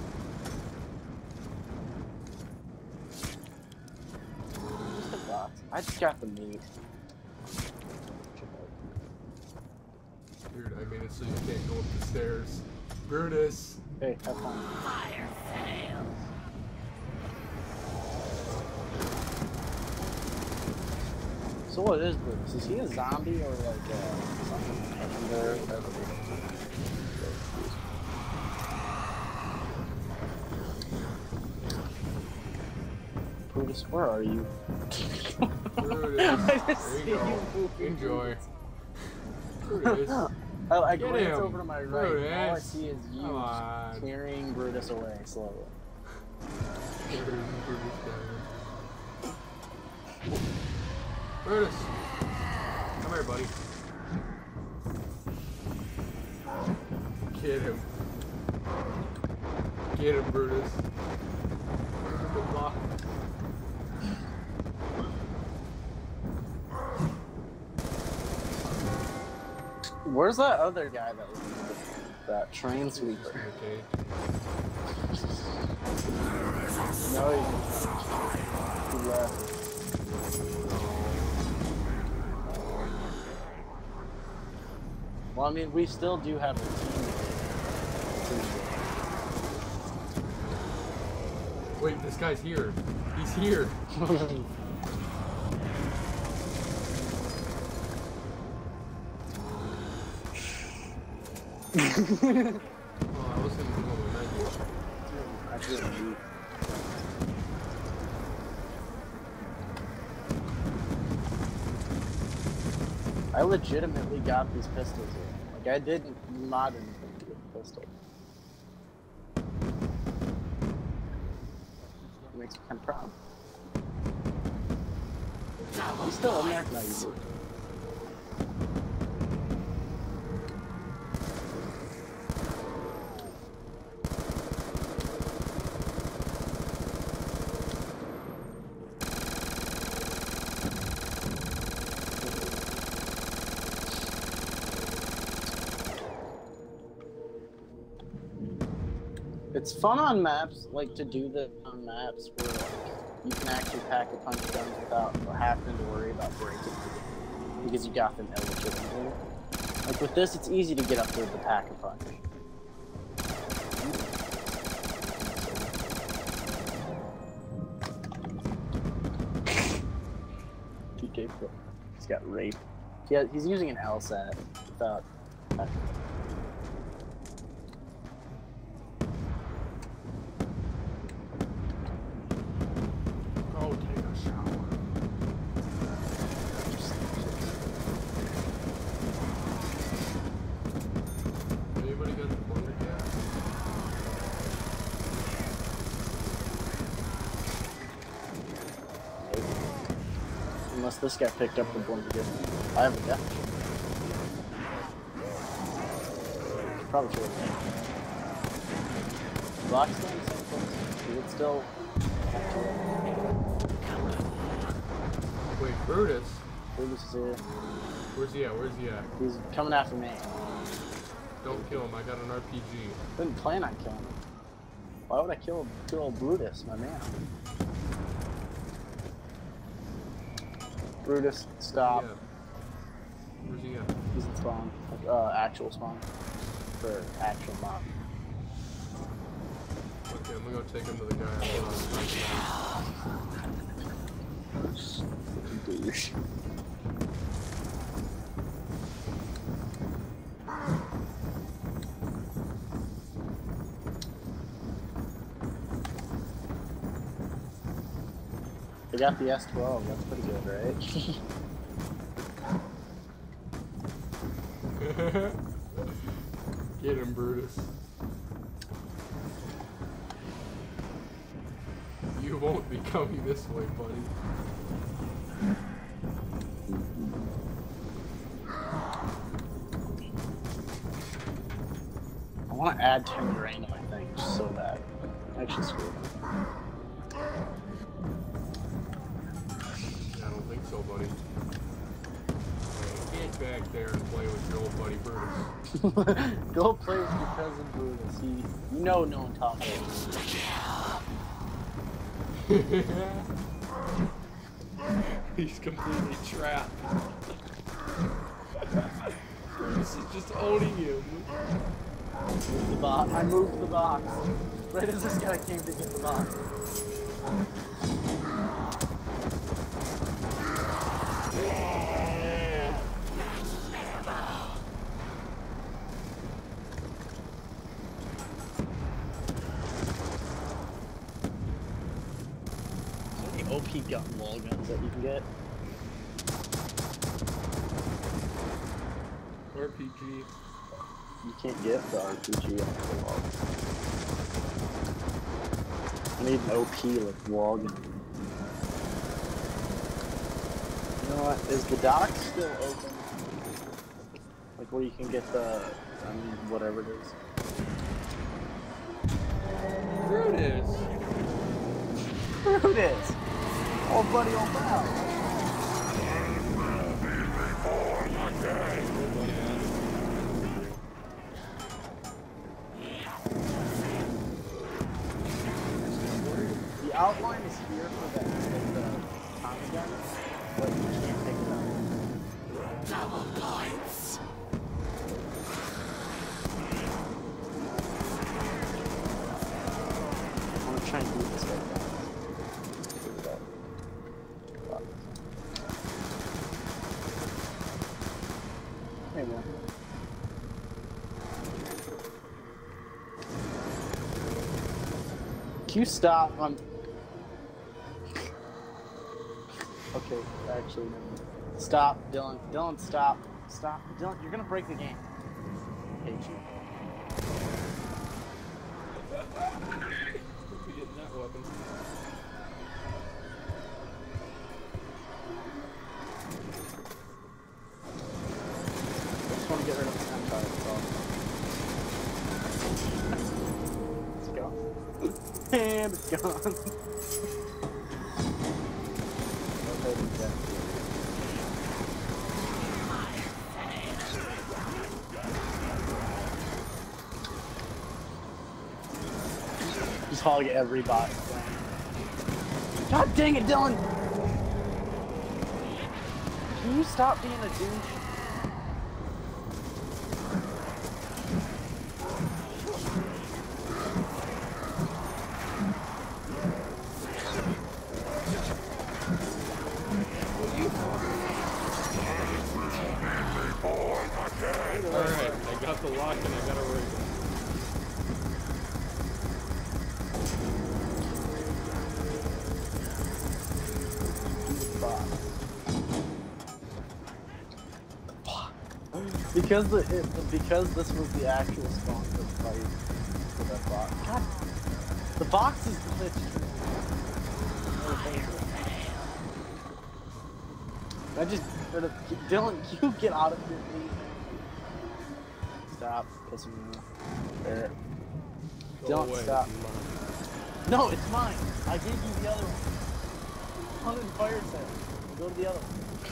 Just a box. I just got the meat. Dude, I made it so you can't go up the stairs. Brutus. Hey, have fun. Fire sales. So what is Brutus? Is he a zombie or like something legendary? Brutus, where are you? Brutus. I just There see you go. moving. Enjoy. Brutus. I Get glance him. over to my right, and all I Brutus. see is you Come on. carrying Brutus away slowly. Brutus. Come here, buddy. Get him. Get him, Brutus. Good luck. Where's that other guy that was that train sweeper? Okay. No, he left. Well, I mean, we still do have a team. Wait, this guy's here. He's here. Oh, I was thinking of a menu. I feel weak. I legitimately got these pistols here. Like, I didn't mod anything to get the pistol. It makes me kind of proud. He's still in there? No, you do. It's fun on maps, like to do this on maps where like, you can actually pack a punch guns without having to worry about breaking them because you got them illegitimately. Like with this, it's easy to get up there with the pack a punch. PK Pro. He's got rape. Yeah, he's using an LSAT without. Go take a shower. Anybody got the wonder gas? Unless this guy picked up the blunder gun. I have a death. Probably should have. Block's still in the same place. He would still have to. Wait, Brutus? Brutus is here. Where's he at? Where's he at? He's coming after me. Don't kill him. I got an RPG. Didn't plan on killing him. Why would I kill Brutus, my man? Brutus, stop. Yeah. Where's he at? He's in spawn. Actual spawn. For actual mob. Okay, I'm gonna go take him to the guy. Douche. I got the S12. That's pretty good, right? Get him, Brutus. You won't be coming this way, buddy. I want to add 10 grain to my thing just so bad. Actually, screw it. I don't think so, buddy. Get back there and play with your old buddy Brutus. Go play with your cousin Brutus. You know no one taught me. He's completely trapped. This is just owning him. Move the box. I moved the box. Right as this guy came to get the box. OP gun wall guns that you can get. RPG. You can't get the RPG on the wall. I need an OP like wall gun. You know what? Is the dock still open? Like where you can get the, I mean, whatever it is. Brutus. Brutus! Oh buddy, oh pal! The outline is here for the Tommy gun, but you can't pick it up. Double points. I'm gonna try and do this right now. Hey man. Can you stop? Okay, actually, no. Stop, Dylan. Dylan, stop. Stop. Dylan, you're gonna break the game. I hate you. Be getting that weapon. I just want to get rid of the Empire, that's all. Let's go. And it's gone. Okay, yeah. Just hog every bot. God dang it, Dylan! Can you stop being a douche? Alright, I got the lock and I got a ring. Because this was the actual spawn for the fight for that box. God, the box is glitched. I just Dylan, you get out of here, please. Stop pissing me off. There. Dylan, away, stop. No, it's mine. I gave you the other one. Hunted fire sale. Go to the other one.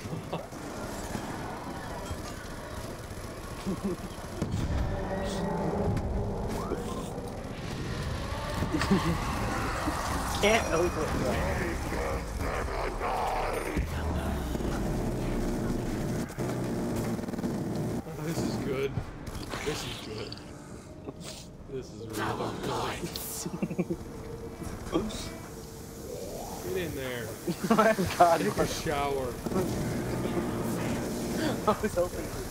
Can't open it. This is good. This is good. This is really good. Get in there. My God, Take a shower. I was hoping for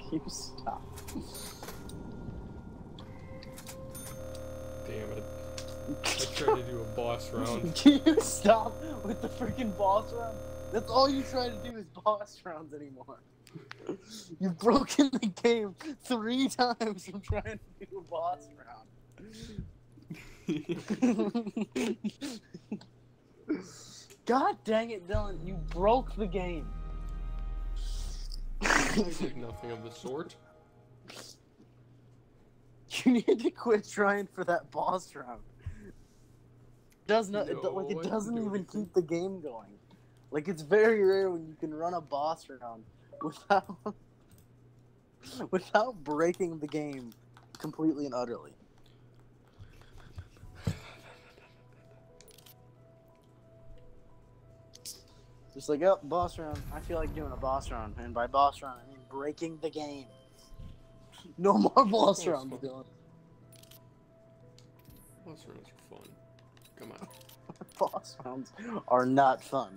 You stop. Damn it. I tried to do a boss round. Can you stop with the freaking boss round? That's all you try to do is boss rounds anymore. You've broken the game 3 times from trying to do a boss round. God dang it, Dylan, you broke the game. I did nothing of the sort. You need to quit trying for that boss round. It doesn't No, I didn't do even anything. keep the game going. Like, it's very rare when you can run a boss round without breaking the game completely and utterly. Just like, oh, boss round. I feel like doing a boss round. And by boss round, I mean breaking the game. No more boss That's rounds, fun. Dylan. Boss rounds are fun. Come on. Boss rounds are not fun.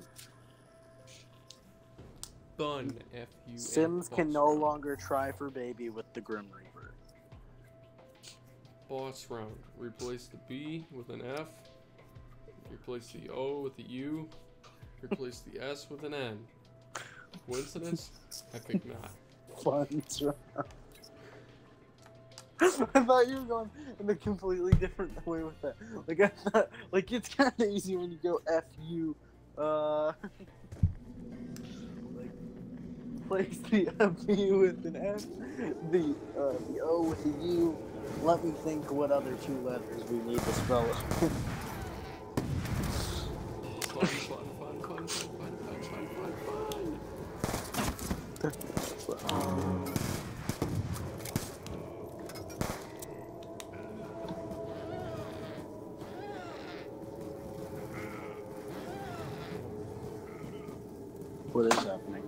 Fun, F-U-N. Sims can boss no round. longer try for baby with the Grim Reaper. Boss round. Replace the B with an F. Replace the O with the U. Replace the S with an N. Coincidence? I think not. Fun round. I thought you were going in a completely different way with that. Like, I thought, like, it's kind of easy when you go F-U, like, place the B with an F, the O with a U. Let me think what other 2 letters we need to spell it. Fun, fun, fun, fun, fun, fun, fun, fun, fun. What is happening?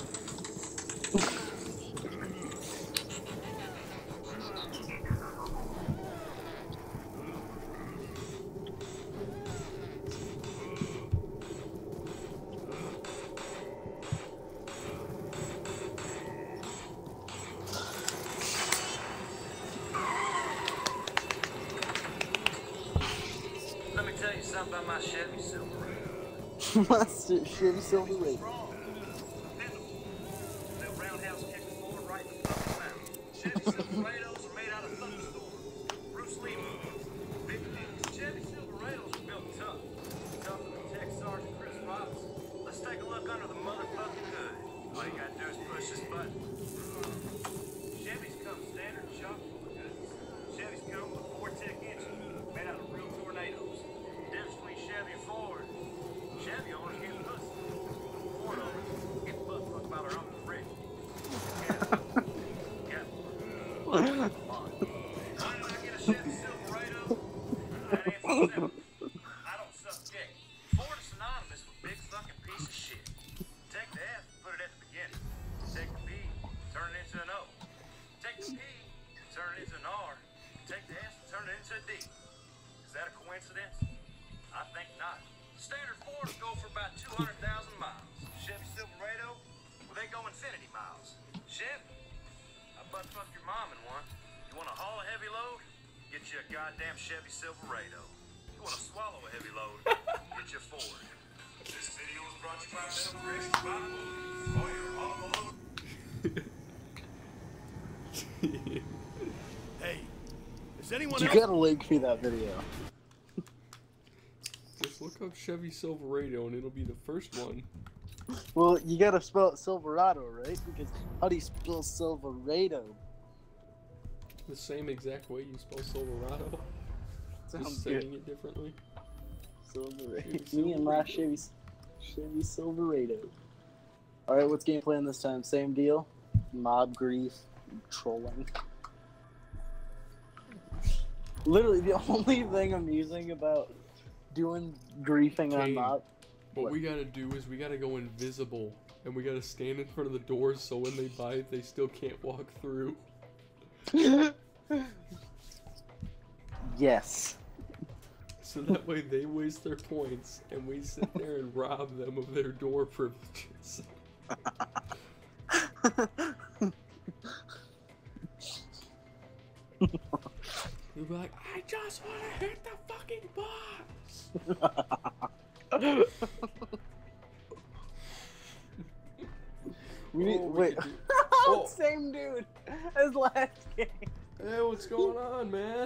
Let me tell you something about my Chevy Silverado. My Chevy Silverado. That roundhouse kicked forward right in the fucking mouth. Chevy Silverados are made out of thunderstorms. Bruce Lee movies. Big things. Chevy Silverados are built tough. Tougher than Tech Sergeant Chris Robinson. Let's take a look under the motherfucking hood. All you gotta do is push this button. Chevys come standard shop full of goods. Chevys come with a 4-tick engine made out of real tornadoes. Difference between Chevy and Ford. Chevy owners get pussy. Ford owners get butt fucked by their Uncle Rick. Yeah. Why did I get a Chevy Silverado? That answer's simple. I don't suck dick. Ford is synonymous with big fucking piece of shit. Take the F, put it at the beginning. Take the B, turn it into an O. Take the P, turn it into an R. Take the S, turn it into a D. Is that a coincidence? I think not. Standard Fords go for about 200,000 miles. Chevy Silverado, well, they go infinity miles. Chevy, I butt fucked your mom in one. You want to haul a heavy load? Get you a goddamn Chevy Silverado. You want to swallow a heavy load? Get you a Ford. This video was brought to you by Metal Creations by Movies. Oh, you're on the load. Hey, is anyone You else? gotta link me that video. Just look up Chevy Silverado and it'll be the first one. Well, you gotta spell it Silverado, right? Because how do you spell Silverado? The same exact way you spell Silverado. Sounds Just good. saying it differently. Silverado. Chevy Me and my Chevy Silverado. Alright, what's game plan this time? Same deal? Mob grief, trolling. Literally, the only thing amusing about doing griefing on Kane. mob. What What? we gotta do is we gotta go invisible and we gotta stand in front of the doors so when they buy it they still can't walk through. Yes. So that way they waste their points and we sit there and rob them of their door privileges. You'll be like, I just want to hit the fucking box. We need, Oh, we wait. could do- Oh. Same dude as last game. Hey, what's going on, man?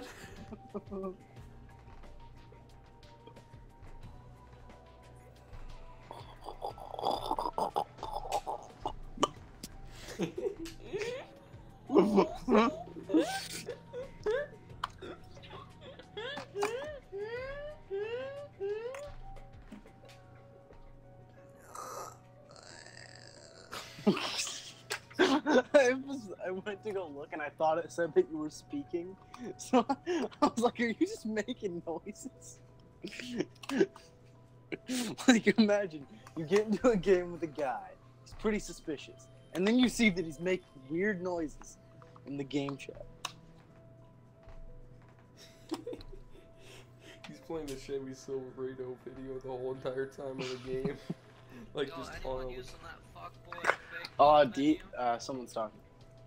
I went to go look and I thought it said that you were speaking. So I was like, are you just making noises? Like, imagine you get into a game with a guy, he's pretty suspicious, and then you see that he's making weird noises in the game chat. He's playing the Chevy Silverado video the whole entire time of the game. Like, just horrible. Oh, someone's talking.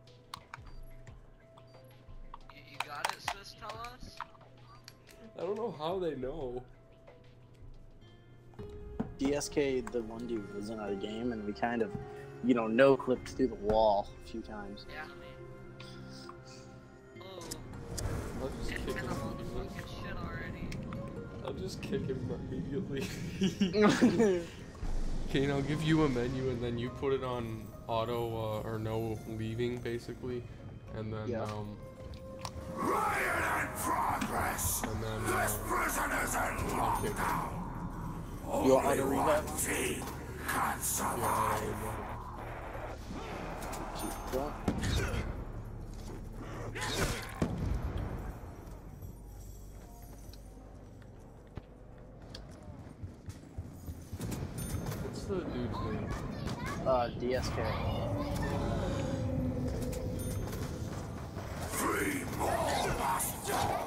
You got it, sis? Tell us. I don't know how they know. DSK, the one dude, was in our game, and we kind of, no clipped through the wall a few times. Yeah. Oh, I'll just it's kick been him a whole immediately. fucking shit already. I'll just kick him immediately. Kane, I'll give you a menu and then you put it on auto or no leaving basically, and then Yeah. Riot in progress. and then Prisoners and I'll kick him. You want me to read that? team can survive. Keep going. What's the dude's name? DSK. Three more must go.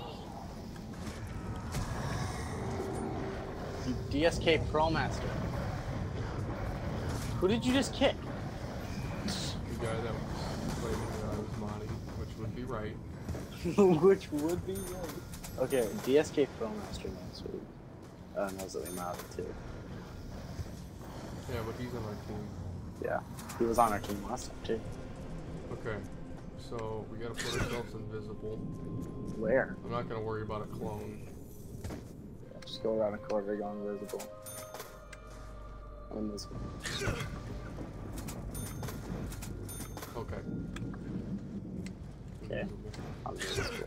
DSK Pro Master. Who did you just kick? The guy that was claiming that I was modding, which would be right. Which would be right. Okay, DSK Pro Master knows that we modded too. Yeah, but he's on our team. Yeah, he was on our team last time too. Okay, so we gotta put ourselves invisible. Where? I'm not gonna worry about a clone. Just go around a corner, go invisible. I'm invisible. Okay. Okay. I'm invisible.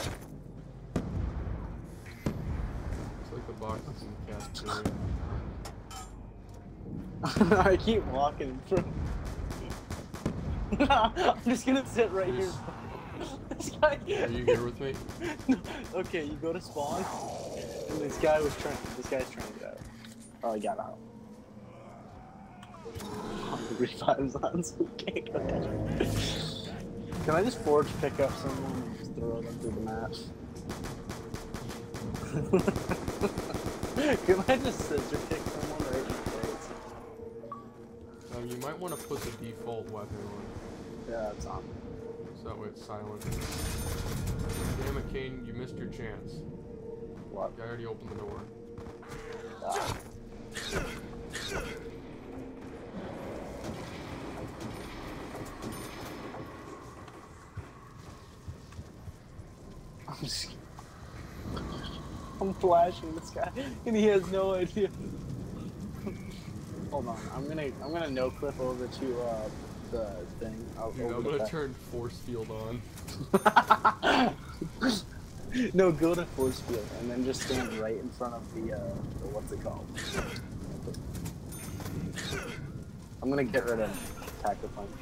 It's like the boxes in the cafeteria. I keep walking in front. I'm just gonna sit right here. This guy. Are you here with me? Okay, you go to spawn, and this guy's trying to get out. Oh, he got out. Revives on, so we can't go down. Can I just forge pick up someone and just throw them through the match? Can I just scissor pick someone right in the face? You might want to put the default weapon on, Yeah, it's on. so that way it's silent. Damn it, Kane, you missed your chance. What? I already opened the door. Ah. I'm flashing this guy, and he has no idea. Hold on, I'm gonna no clip over to the thing. Dude, I'm gonna turn force field on. No, go to force field and then just stand right in front of the what's it called? I'm gonna get rid of attack the punch.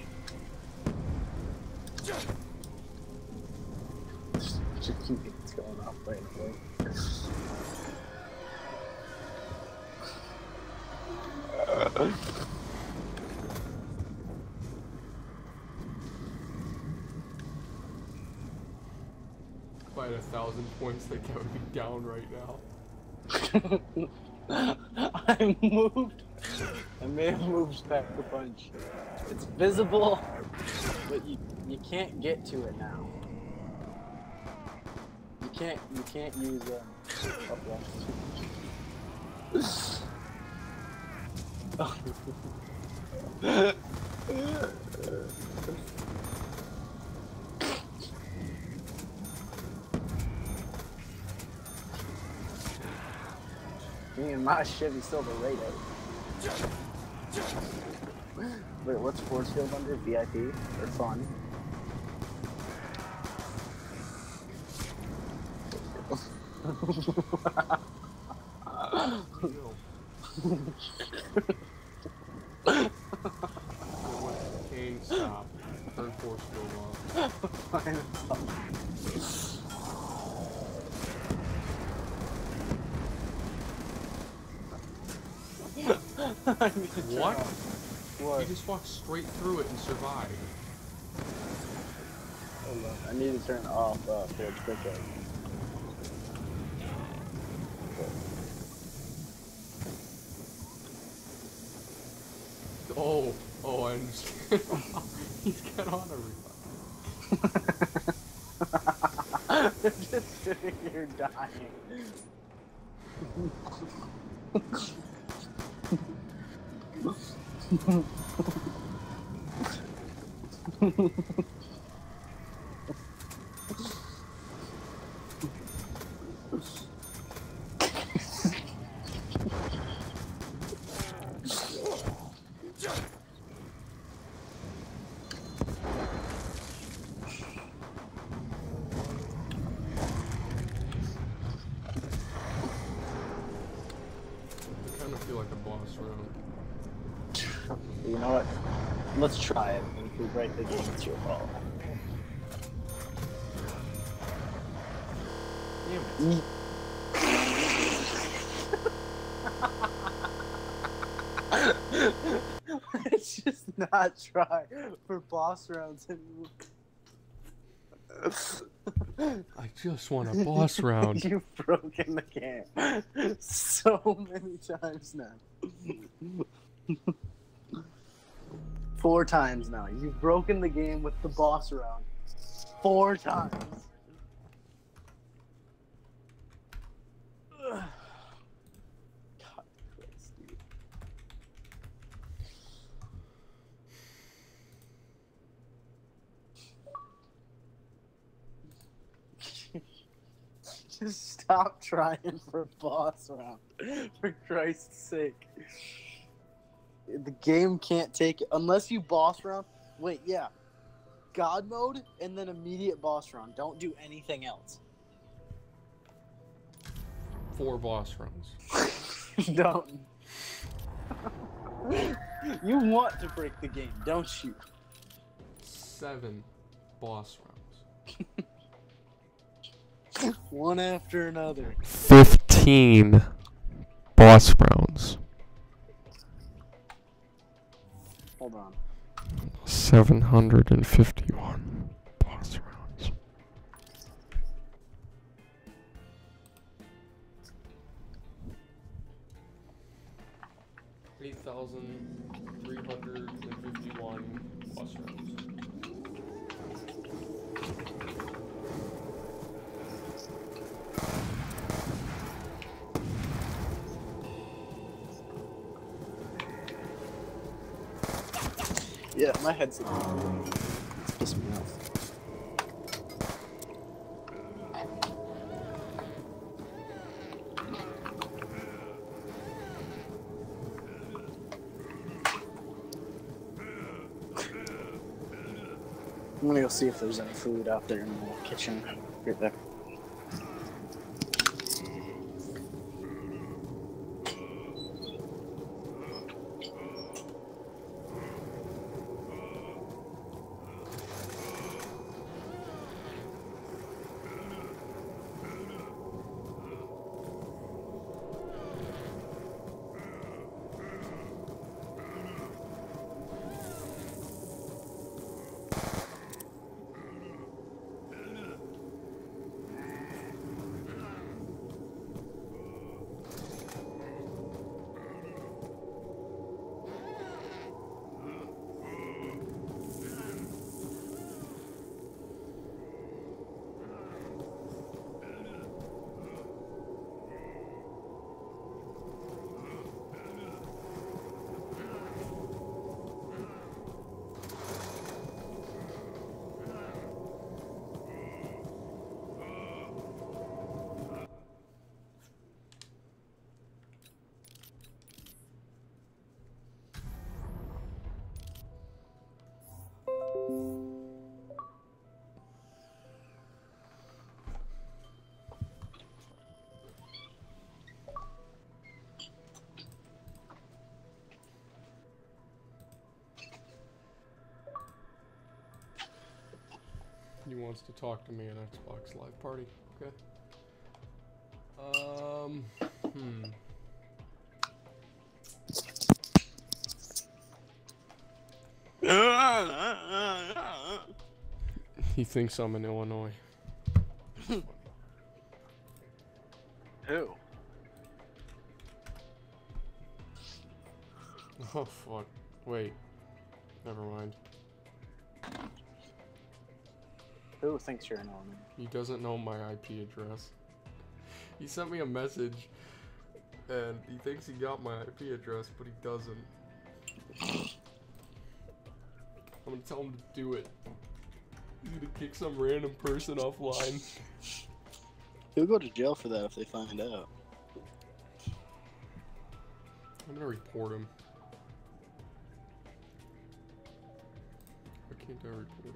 Just keep it going up right away. If I had 1,000 points, that would be down right now. I moved. I may have moved back the punch. It's visible, but you can't get to it now. You can't use upright. Me and my Chevy Silverado. Wait, what's force field under? VIP or fun? Hey, stop. Turn force field What? What? You just walked straight through it and survived. Hold on. I need to turn off forge quick. Oh, I understand. He's got on a I'm just sitting here dying. I kind of feel like a boss round. You know what? Let's try it. And if we break the game, it's your fault. Damn it. Let's just not try for boss rounds anymore. I just want a boss round. You've broken the game so many times now. 4 times now. You've broken the game with the boss round 4 times. Ugh. God Christ, dude. Just stop trying for a boss round, for Christ's sake. The game can't take it unless you boss round. Wait, yeah. God mode and then immediate boss round. Don't do anything else. 4 boss rounds. Don't. You want to break the game, don't you? 7 boss rounds. One after another. 15 boss rounds. Hold on. 751 boss rounds. $8,351 boss rounds. Yeah, my headset. It's pissed me off. I'm gonna go see if there's any food out there in the kitchen. Right there. He wants to talk to me in Xbox Live Party. Okay. He thinks I'm in Illinois. Who? Oh fuck. Wait. Never mind. Who thinks you're an Illinois? He doesn't know my IP address. He sent me a message and he thinks he got my IP address, but he doesn't. I'm gonna tell him to do it. He's gonna kick some random person offline. He'll go to jail for that if they find out. I'm gonna report him. Why can't I report him?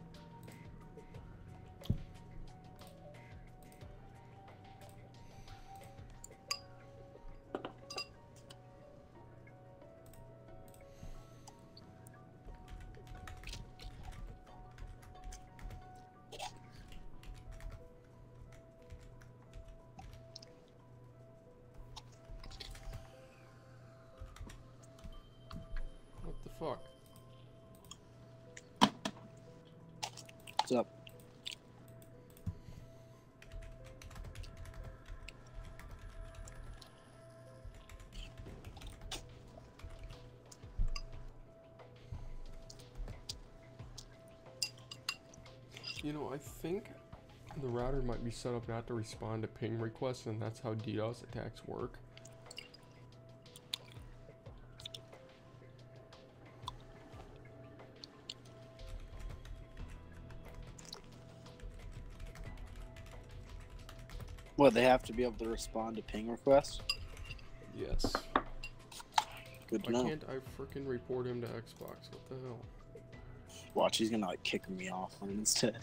What the fuck? What's up? You know, I think the router might be set up not to respond to ping requests, and that's how DDoS attacks work. What, they have to be able to respond to ping requests? Yes. Good to Why know. can't I freaking report him to Xbox? What the hell? Watch, he's gonna like kick me off on it instead.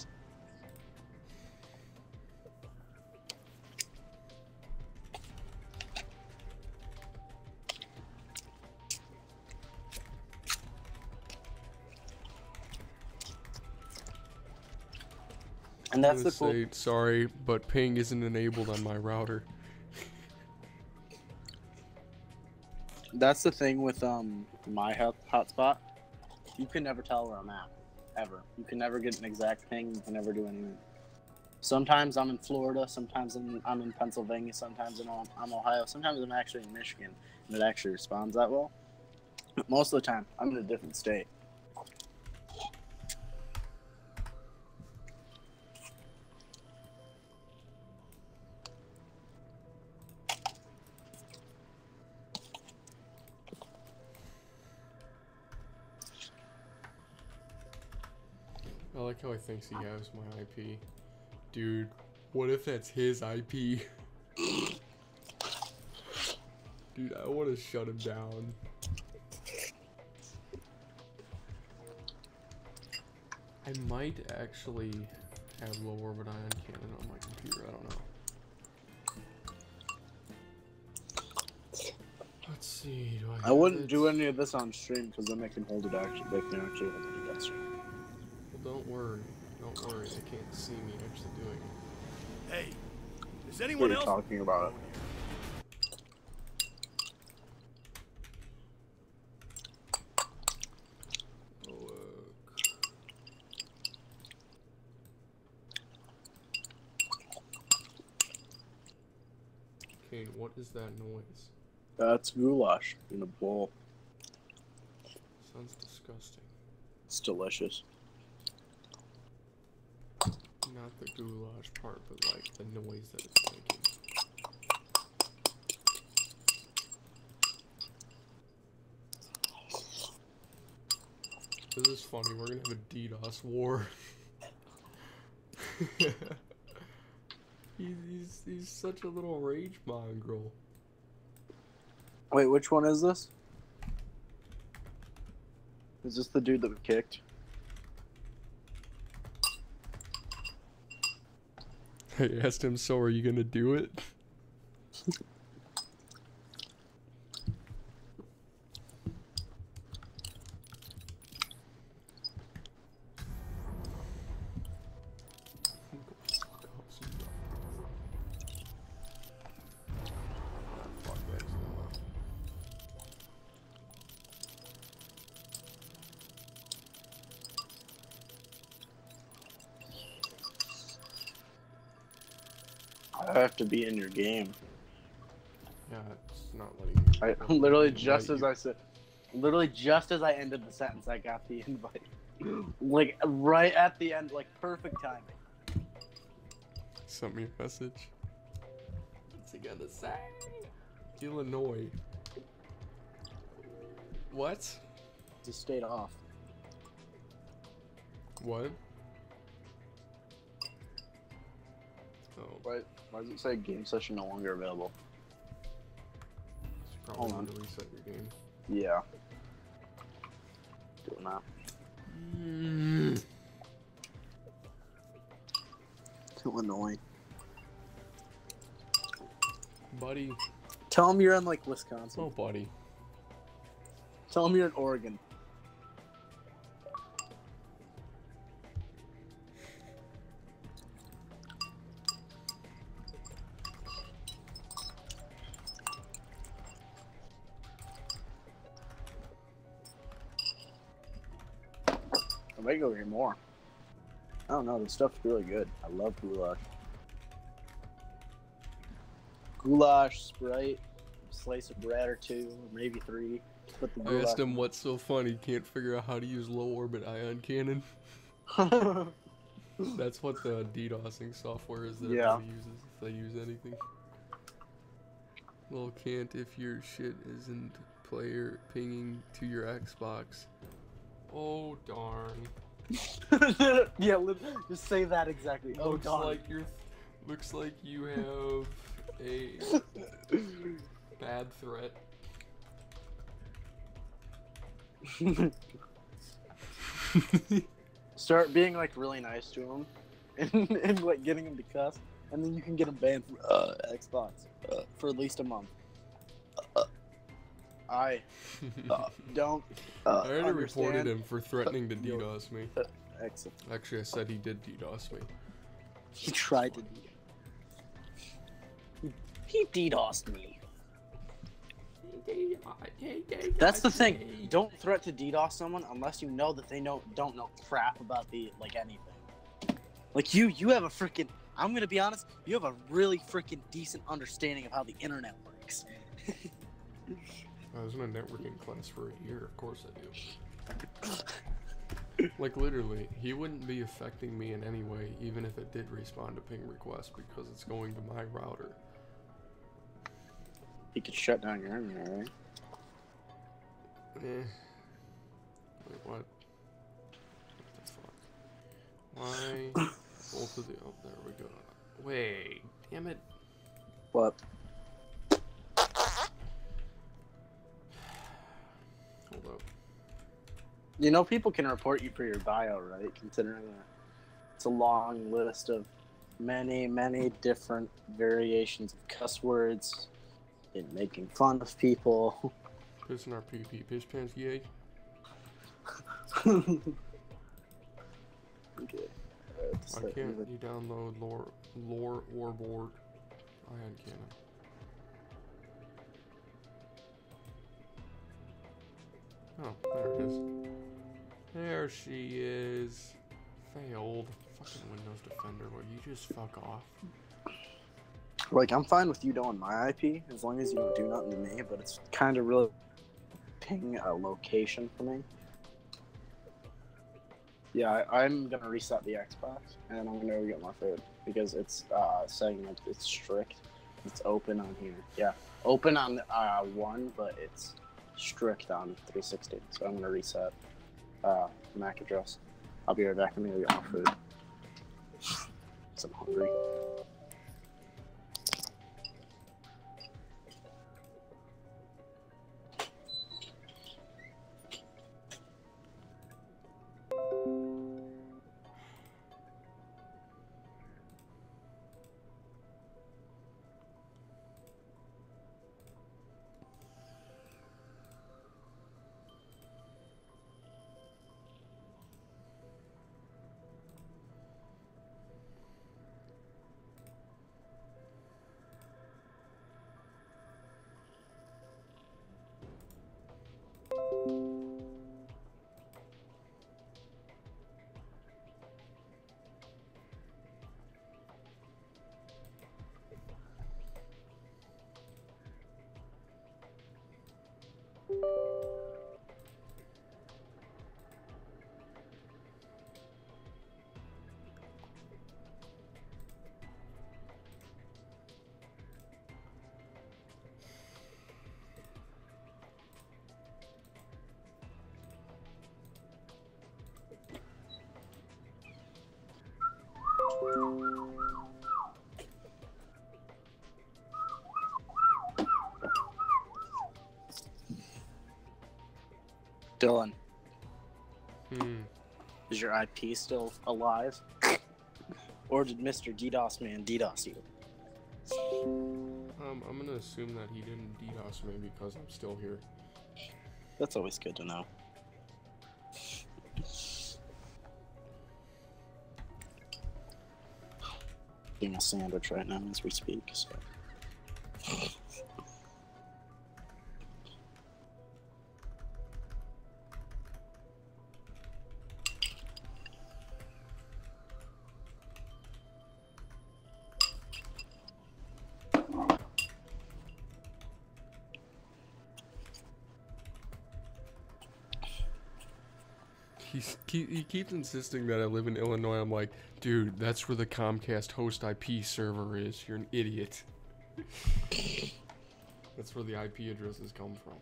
And that's I'm the gonna cool. say, sorry, but ping isn't enabled on my router. That's the thing with my hotspot. You can never tell where I'm at, ever. You can never get an exact ping. You can never do anything. Sometimes I'm in Florida. Sometimes I'm in Pennsylvania. Sometimes I'm Ohio. Sometimes I'm actually in Michigan, and it actually responds that well. But most of the time, I'm in a different state. I like how he thinks he has my IP. Dude, what if that's his IP? Dude, I want to shut him down. I might actually have low orbit ion cannon on my computer, I don't know. Let's see, do I I wouldn't do any of this on stream because then they can hold it actually. They can actually hold it against you. Well, don't worry, they can't see me actually doing it. Hey, is What are anyone you else talking about? Kane, what is that noise? That's goulash in a bowl. Sounds disgusting. It's delicious. Not the goulash part, but like the noise that it's making. This is funny, we're gonna have a DDoS war. He's such a little rage mongrel. Wait, which one is this? Is this the dude that we kicked? I asked him, so are you gonna do it? I have to be in your game. Yeah, it's not letting me. I literally invite just as you. I said, literally just as I ended the sentence, I got the invite. Like right at the end, like perfect timing. Sent me a message. What's he gonna say? Illinois. What? Just stayed off. What? Oh, Why does it say game session no longer available? it's probably Hold on. going to reset your game. Yeah. Doing that. Illinois. Buddy. Tell him you're in like Wisconsin. Oh, buddy. Tell him you're in Oregon. I might go here more. I don't know, this stuff's really good. I love goulash. Goulash, Sprite, slice of bread or two, or maybe three. Put the I goulash. asked him what's so funny. Can't figure out how to use low orbit ion cannon. That's what the DDoSing software is that Yeah. everybody uses if they use anything. Well, can't if your shit isn't player pinging to your Xbox. Oh darn. Yeah, just say that exactly. Oh, looks darn. like looks like you have a bad threat. Start being like really nice to him, and like getting him to cuss, and then you can get him banned from Xbox for at least a month. I don't. I already understand. reported him for threatening to DDoS me. Excellent. Actually, I said he did DDoS me. He tried to. He DDoSed me. That's the thing. Don't threat to DDoS someone unless you know that they don't know crap about the like anything. Like you have a freaking. I'm gonna be honest. You have a really freaking decent understanding of how the internet works. I was in a networking class for a year. Of course I do. Like literally, he wouldn't be affecting me in any way, even if it did respond to ping requests, because it's going to my router. He could shut down your internet, right? Wait, what? What the fuck? Why? Both of the. Oh, there we go. Wait, damn it. What? Hold up. You know, people can report you for your bio, right? Considering it's a long list of many different variations of cuss words and making fun of people. Piss in our PP. Piss pants, yay. Okay. Why can't you download lore or board? Ion cannon. Oh, there it is. There she is. Failed. Fucking Windows Defender. Will you just fuck off? Like, I'm fine with you knowing my IP as long as you don't do nothing to me, but it's kind of really ping a location for me. Yeah, I'm gonna reset the Xbox and I'm gonna go get my food because it's saying that it's strict. It's open on here. Yeah, open on 1, but it's strict on 360. So I'm gonna reset MAC address. I'll be right back. I'm gonna go get my food. 'Cause I'm hungry. Dylan, Hmm. is your IP still alive? Or did Mr. DDoS man DDoS you? I'm gonna assume that he didn't DDoS me because I'm still here. That's always good to know. Eating a sandwich right now as we speak, so. He keeps insisting that I live in Illinois. I'm like, dude, that's where the Comcast host IP server is. You're an idiot. That's where the IP addresses come from.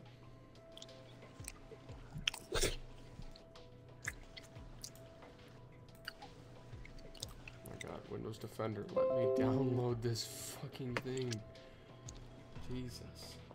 Oh my god, Windows Defender, let me download this fucking thing. Jesus.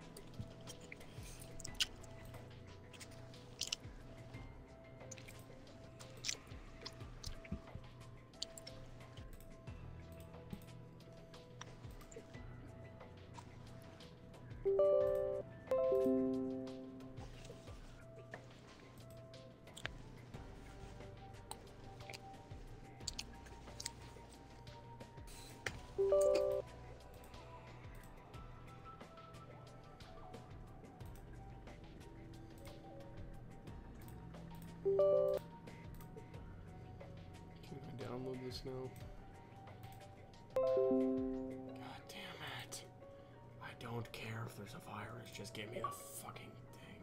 Can I download this now? God damn it. I don't care if there's a virus, just give me the fucking thing.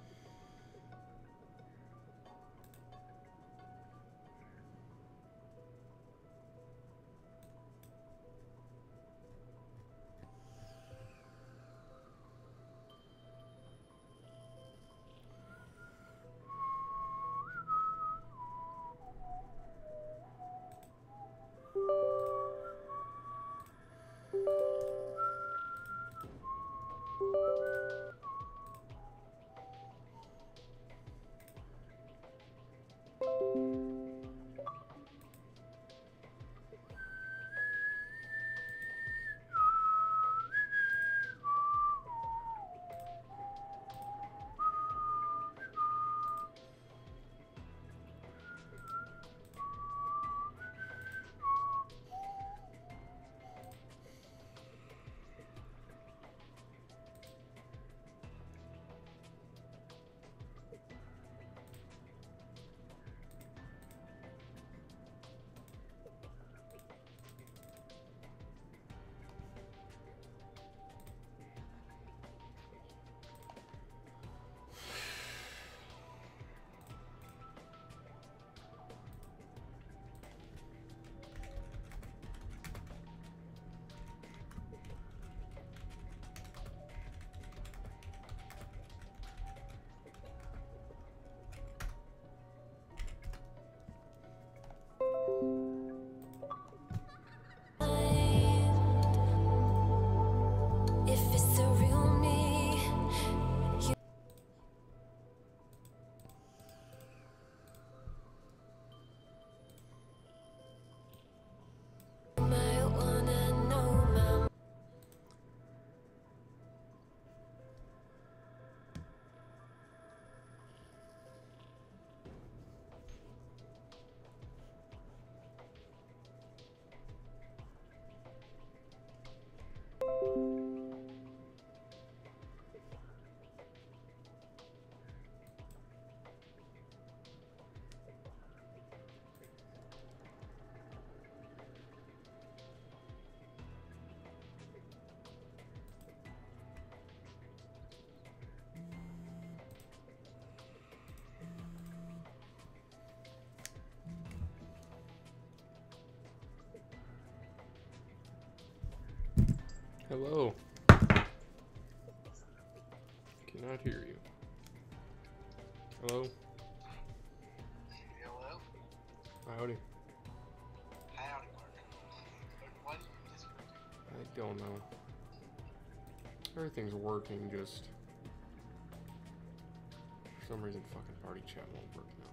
If it's the real me, you might wanna know my. Hello. Cannot hear you. Hello? Hello? Howdy. Howdy, Mark. don't know. Everything's working, just for some reason fucking party chat won't work now.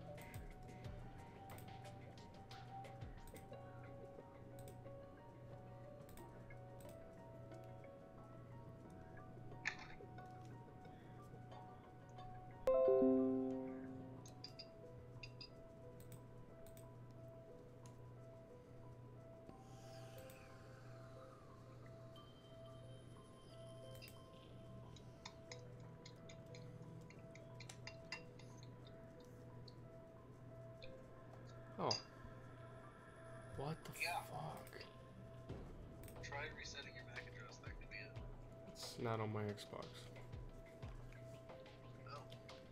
Oh. What the fuck? Try resetting your MAC address, that could be it. It's not on my Xbox. Oh.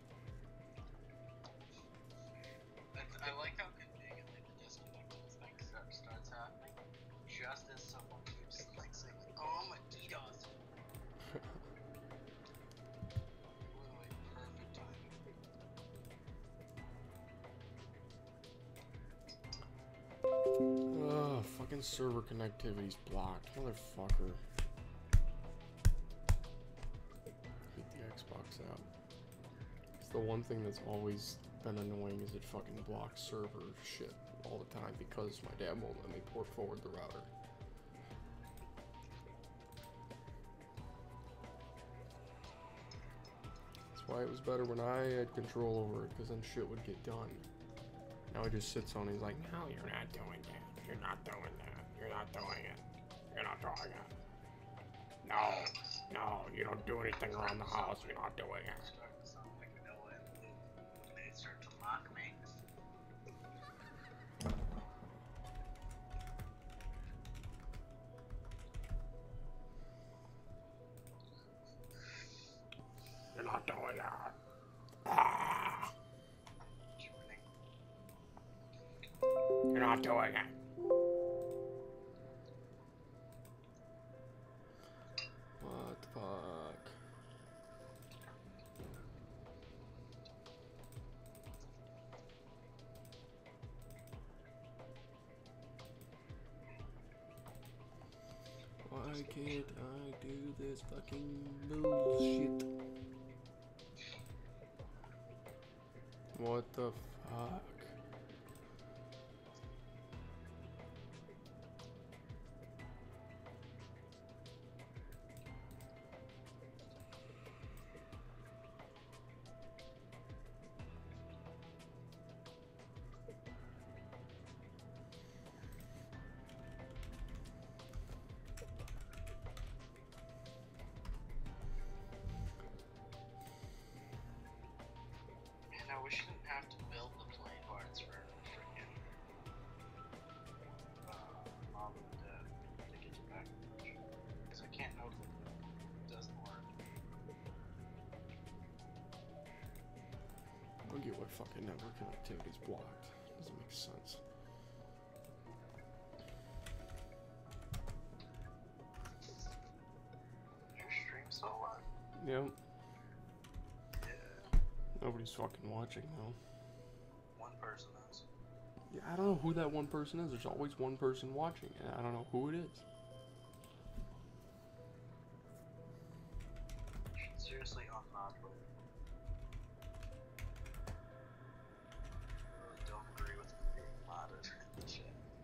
I like how conveniently the disconnect thing starts happening just as someone keeps like saying, oh, I'm a DDoS. Literally perfect timing. Ugh, fucking server connectivity's blocked. Motherfucker. Hate the Xbox app. It's the one thing that's always been annoying is it fucking blocks server shit all the time because my dad won't let me port forward the router. That's why it was better when I had control over it, because then shit would get done. Now he just sits on it, he's like, no, you're not doing that. You're not doing that. You're not doing it. You're not doing it. No, no, you don't do anything around the house. You're not doing it. Starting to sound like Noah and Luke when they start to mock me. You're not doing that. Ah. You're not doing it. What the fuck? Why can't I do this fucking bullshit? What the fuck? Man, I wish you didn't have to build the plane parts for freaking Mom and Dad to get you back. Because I can't know if it doesn't work. I don't get why fucking network connectivity's blocked. Doesn't make sense. Your stream so what? Yep. Yeah. Nobody's fucking watching though. One person is. Yeah, I don't know who that one person is. There's always one person watching, and I don't know who it is. Seriously, I'm not really. Really don't agree with it being modded and shit.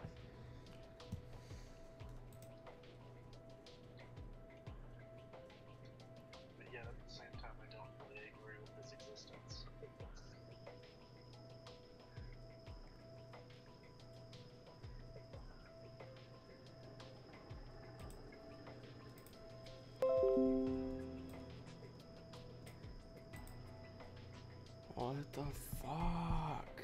But yet at the same time, I don't really agree with his existence. What the fuck?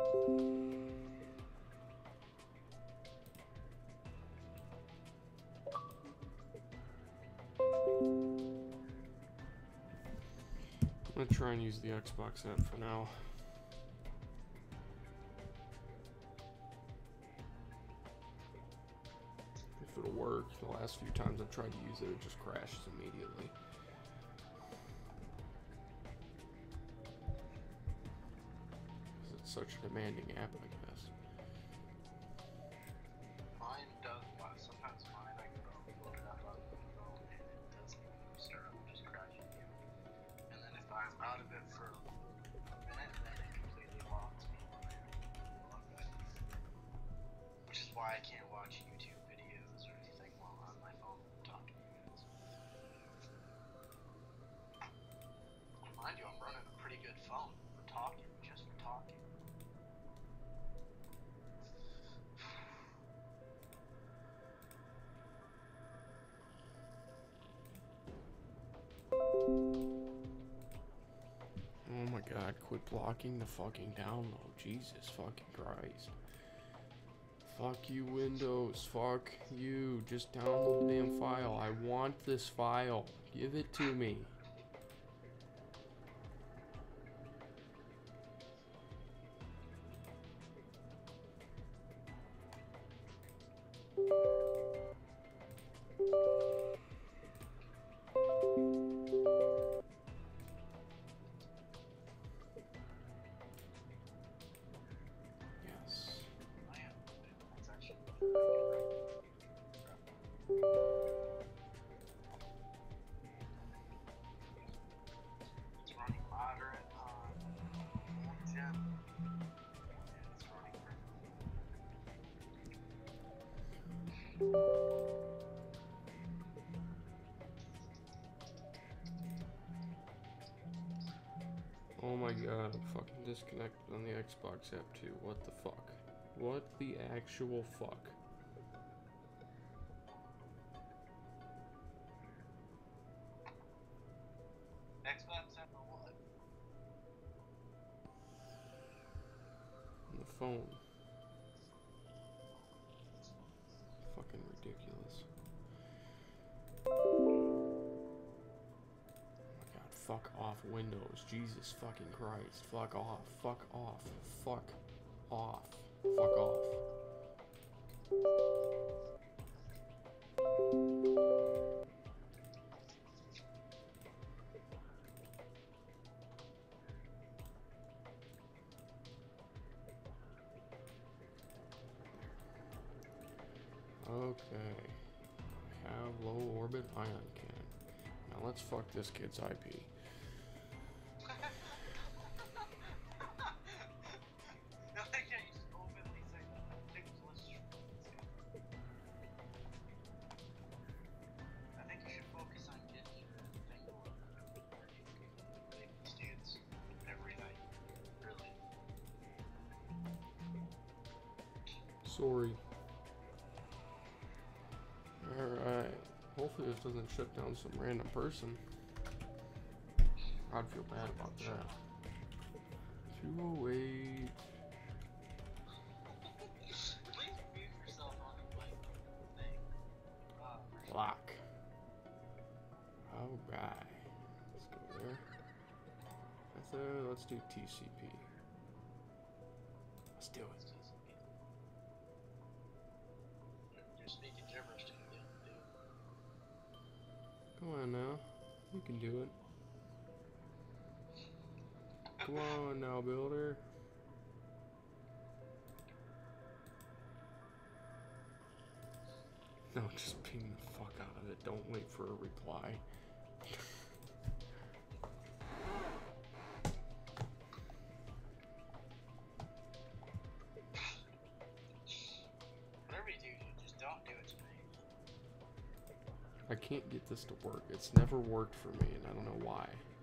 I'm gonna try and use the Xbox app for now. If it'll work. The last few times I've tried to use it, it just crashes immediately. It's such a demanding app, I guess. Mine does, sometimes mine I can upload why I can't watch YouTube videos or anything while on my phone talking to you guys. Mind you, I'm running a pretty good phone for talking, just for talking. Oh my god, quit blocking the fucking download. Jesus fucking Christ. Fuck you, Windows. Fuck you. Just download the damn file. I want this file. Give it to me. Yes. That's actually it's running moderate on 110. And it's running Oh my god, I'm fucking disconnected on the Xbox app too. What the fuck? What the actual fuck? Xbox app or what? On the phone. Fucking ridiculous. Fuck off, Windows. Jesus fucking Christ. Fuck off. Fuck off. Fuck off. Fuck off. Okay. I have low orbit ion cannon. Now let's fuck this kid's IP. Sorry. Alright. Hopefully this doesn't shut down some random person. I'd feel bad about that. 208. Lock. Alright. Let's go there. Let's do TCP. Let's do it. You're speaking gibberish to me, dude. Come on now. You can do it. Come on now, builder. No, just ping the fuck out of it. Don't wait for a reply. Whatever you do, just don't do it to me. I can't get this to work. It's never worked for me, and I don't know why.